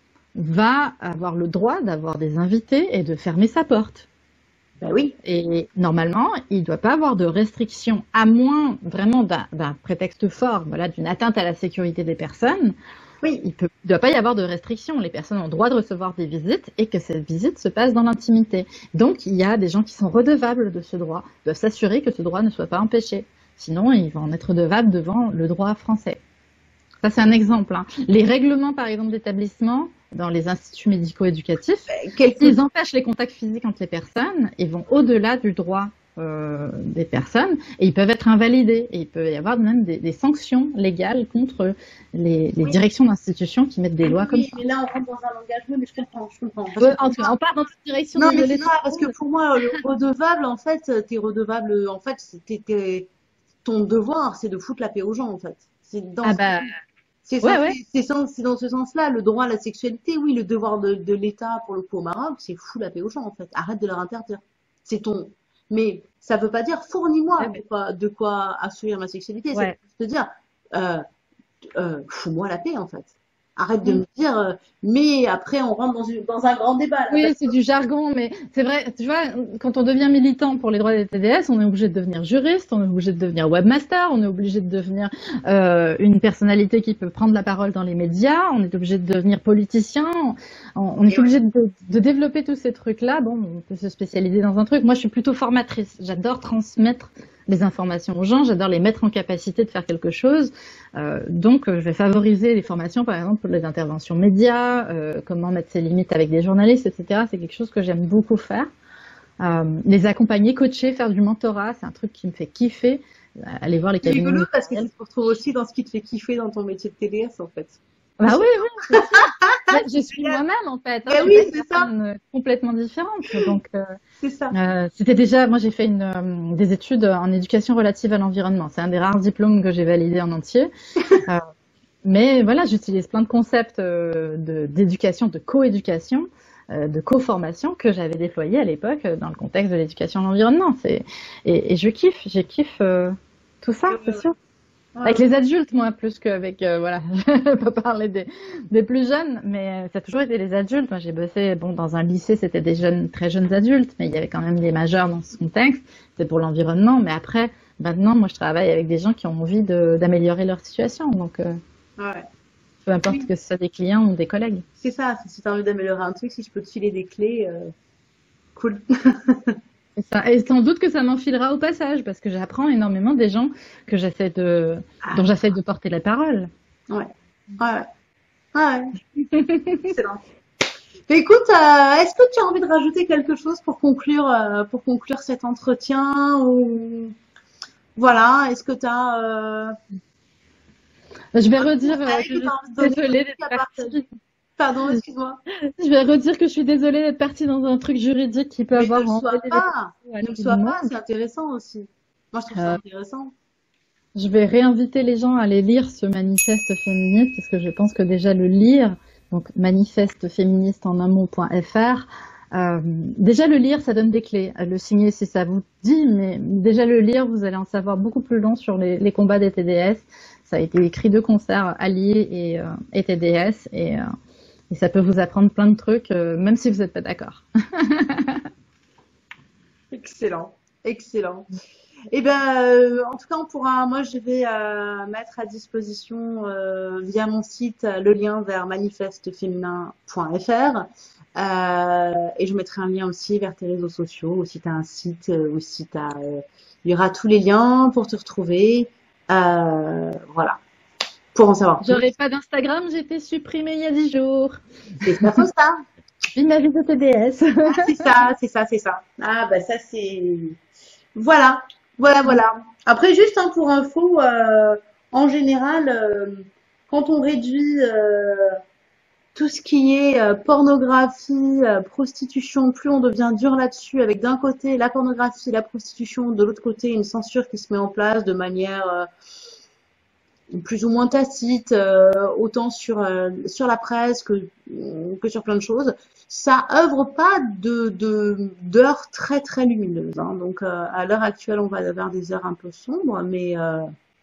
va avoir le droit d'avoir des invités et de fermer sa porte. Ben oui, Et normalement, il ne doit pas avoir de restrictions, à moins vraiment d'un d'un prétexte fort, voilà, d'une atteinte à la sécurité des personnes. oui. Il ne doit pas y avoir de restrictions. Les personnes ont le droit de recevoir des visites et que cette visite se passe dans l'intimité. Donc, il y a des gens qui sont redevables de ce droit, doivent s'assurer que ce droit ne soit pas empêché. Sinon, ils vont en être redevables devant le droit français. Ça, c'est un exemple, hein. Les règlements, par exemple, d'établissement dans les instituts médico-éducatifs, Quelque, s'ils empêchent les contacts physiques entre les personnes, ils vont au-delà du droit euh, des personnes et ils peuvent être invalidés. Et il peut y avoir même des, des sanctions légales contre les, les oui, directions d'institutions qui mettent des lois comme oui, ça. mais là, on rentre dans un langage, oui, mais je comprends, je comprends. Parce Ouais, que en pour tout cas, moi, on part dans cette direction, non, mais désolée. c'est ça, parce que pour moi, le redevable, en fait, t'es redevable, en fait, c'était t'es- ton devoir, c'est de foutre la paix aux gens, en fait. C'est dans Ah ce bah, C'est ouais, censé- ouais. c'est sens- c'est dans ce sens-là, le droit à la sexualité, oui, le devoir de, de l'État pour le coup au Maroc, c'est fou la paix aux gens en fait. Arrête de leur interdire. C'est ton. Mais ça veut pas dire Ouais, fournis-moi de ouais. quoi, de quoi assouvir ma sexualité. C'est Ouais. te dire euh, euh, fous-moi la paix en fait. Arrête de Mm. me dire. euh, mais après on rentre dans, une- dans un grand débat là. Oui, Parce c'est que du jargon, mais c'est vrai, tu vois, quand on devient militant pour les droits des T D S, on est obligé de devenir juriste, on est obligé de devenir webmaster, on est obligé de devenir euh, une personnalité qui peut prendre la parole dans les médias, on est obligé de devenir politicien, on, on est et ouais. obligé de, de développer tous ces trucs-là. Bon, on peut se spécialiser dans un truc. Moi, je suis plutôt formatrice. J'adore transmettre les informations aux gens, j'adore les mettre en capacité de faire quelque chose. Euh, donc, euh, je vais favoriser les formations, par exemple, pour les interventions médias, euh, comment mettre ses limites avec des journalistes, et cetera. C'est quelque chose que j'aime beaucoup faire. Euh, les accompagner, coacher, faire du mentorat, c'est un truc qui me fait kiffer. Euh, Aller voir les C'est cabinets rigolo parce que ça ministériels. se retrouve aussi dans ce qui te fait kiffer dans ton métier de T D S en fait. Bah oui, oui, c'est sûr. Mais je suis Génial. moi-même, en fait. Hein, Eh je suis oui, pas une c'est ça, personne euh, complètement différente. Donc, euh, c'est ça. Euh, c'était déjà, moi j'ai fait une, euh, des études en éducation relative à l'environnement. C'est un des rares diplômes que j'ai validé en entier. Euh, mais voilà, j'utilise plein de concepts euh, de- d'éducation, de coéducation, euh, de co-formation que j'avais déployés à l'époque euh, dans le contexte de l'éducation à l'environnement. C'est, et, et je kiffe, je kiffe euh, tout ça, Ouais, c'est ouais, sûr. ouais. Avec les adultes, moi, plus qu'avec, euh, voilà, je vais pas parler des, des plus jeunes, mais euh, ça a toujours été les adultes. Moi, j'ai bossé, bon, dans un lycée, c'était des jeunes, très jeunes adultes, mais il y avait quand même des majeurs dans ce contexte. C'est pour l'environnement, mais après, maintenant, moi, je travaille avec des gens qui ont envie de, d'améliorer leur situation. Donc, euh, Ouais. Peu importe Oui, que ce soit des clients ou des collègues. c'est ça. Si tu as envie d'améliorer un truc, si je peux te filer des clés, euh, cool. C'est ça. Et sans doute que ça m'enfilera au passage, parce que j'apprends énormément des gens que j'essaie de, dont Ah, j'essaie de porter la parole. ouais. Ouais. Ouais. Excellent. Mais écoute, euh, est-ce que tu as envie de rajouter quelque chose pour conclure, euh, pour conclure cet entretien ou voilà, est-ce que tu as euh, Je vais un redire euh, conseil que que je tu as suis envie de donner, un désolée truc d'être à partie. partager? Pardon, excuse-moi. Je vais redire que je suis désolée d'être partie dans un truc juridique qui peut Mais ne avoir le sois emballé les pas. personnes Ne le à tout le sois pas, monde. c'est intéressant aussi. Moi, je trouve ça Euh, intéressant. je vais réinviter les gens à aller lire ce manifeste féministe parce que je pense que déjà le lire, donc manifeste féministe en un mot.fr, euh, déjà le lire, ça donne des clés. Le signer si ça vous dit, mais déjà le lire, vous allez en savoir beaucoup plus long sur les, les combats des T D S. Ça a été écrit de concert, Alliés et, euh, et T D S, et, euh, et ça peut vous apprendre plein de trucs, euh, même si vous n'êtes pas d'accord. Excellent, excellent. Eh ben, euh, en tout cas, on pourra. Moi, je vais euh, mettre à disposition euh, via mon site euh, le lien vers manifeste féminin point f r euh, et je mettrai un lien aussi vers tes réseaux sociaux, ou si tu as un site, euh, ou si t'as, euh, il y aura tous les liens pour te retrouver. Euh, voilà, pour en savoir plus. J'aurais pas d'Instagram, j'ai été supprimée il y a dix jours. C'est pas faux ça. Vive ma vie de T D S. Ah, c'est ça, c'est ça, c'est ça. Ah bah ça c'est. Voilà, voilà, voilà. Après, juste hein, pour info, euh, en général, euh, quand on réduit euh, tout ce qui est euh, pornographie, euh, prostitution, plus on devient dur là-dessus, avec d'un côté la pornographie, la prostitution, de l'autre côté une censure qui se met en place de manière euh, plus ou moins tacite, euh, autant sur euh, sur la presse que que sur plein de choses. Ça œuvre pas de de d'heures très très lumineuses. Hein. Donc euh, à l'heure actuelle, on va vers des heures un peu sombres, mais euh,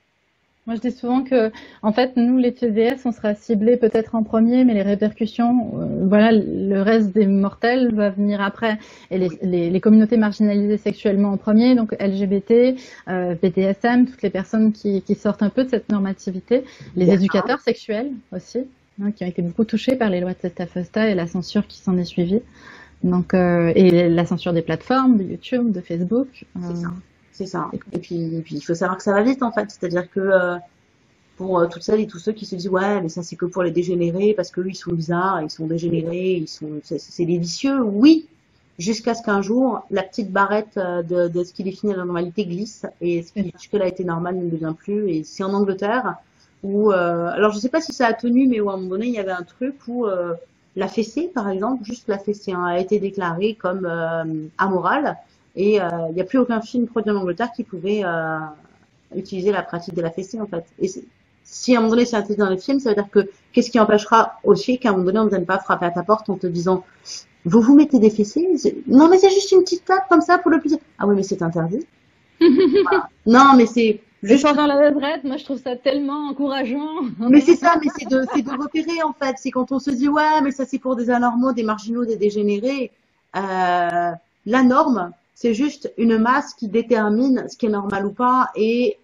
Moi, je dis souvent que, en fait, nous, les T D S, on sera ciblés peut-être en premier, mais les répercussions, euh, voilà, le reste des mortels va venir après. Et les, oui, les, les communautés marginalisées sexuellement en premier, donc L G B T, euh, B D S M, toutes les personnes qui, qui sortent un peu de cette normativité, les d'accord, éducateurs sexuels aussi, hein, qui ont été beaucoup touchés par les lois de Sesta Fosta et la censure qui s'en est suivie. Donc, euh, et la censure des plateformes, de YouTube, de Facebook. Euh, c'est ça, c'est ça. Et puis, et puis il faut savoir que ça va vite en fait. C'est-à-dire que euh, pour euh, toutes celles et tous ceux qui se disent ouais mais ça c'est que pour les dégénérés parce que eux ils sont bizarres, ils sont dégénérés, ils sont c'est c'est des vicieux, oui, jusqu'à ce qu'un jour la petite barrette euh, de, de ce qui définit la normalité glisse et ce qui jusque-là était normal ne le devient plus. Et c'est en Angleterre où euh, alors je sais pas si ça a tenu mais où à un moment donné il y avait un truc où euh, la fessée par exemple, juste la fessée hein, a été déclarée comme euh, amorale et euh, il n'y a plus aucun film produit en Angleterre qui pouvait euh, utiliser la pratique de la fessée en fait. Et si à un moment donné c'est interdit dans les films, ça veut dire que qu'est-ce qui empêchera aussi qu'à un moment donné on ne vienne pas frapper à ta porte en te disant vous vous mettez des fessées? Non mais c'est juste une petite tape comme ça pour le plaisir. Ah oui mais c'est interdit. Voilà. Non mais c'est Et juste. pendant la retraite, moi, je trouve ça tellement encourageant. Mais c'est ça, mais c'est de c'est de repérer en fait. C'est quand on se dit ouais mais ça c'est pour des anormaux, des marginaux, des dégénérés. Euh, la norme c'est juste une masse qui détermine ce qui est normal ou pas et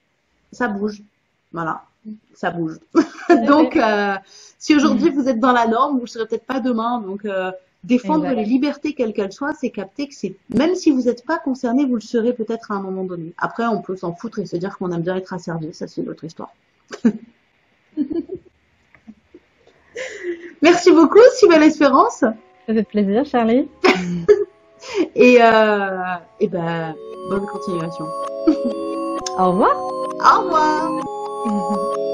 ça bouge. Voilà, ça bouge. Donc, euh, si aujourd'hui vous êtes dans la norme, vous ne serez peut-être pas demain. Donc, euh, défendre Exact. les libertés quelles qu'elles soient, c'est capter que c'est, même si vous n'êtes pas concerné, vous le serez peut-être à un moment donné. Après, on peut s'en foutre et se dire qu'on aime bien être asservi. Ça, c'est une autre histoire. Merci beaucoup, si belle espérance. Ça fait plaisir, Charlie. Et, euh, et ben, bonne continuation. Au revoir. Au revoir.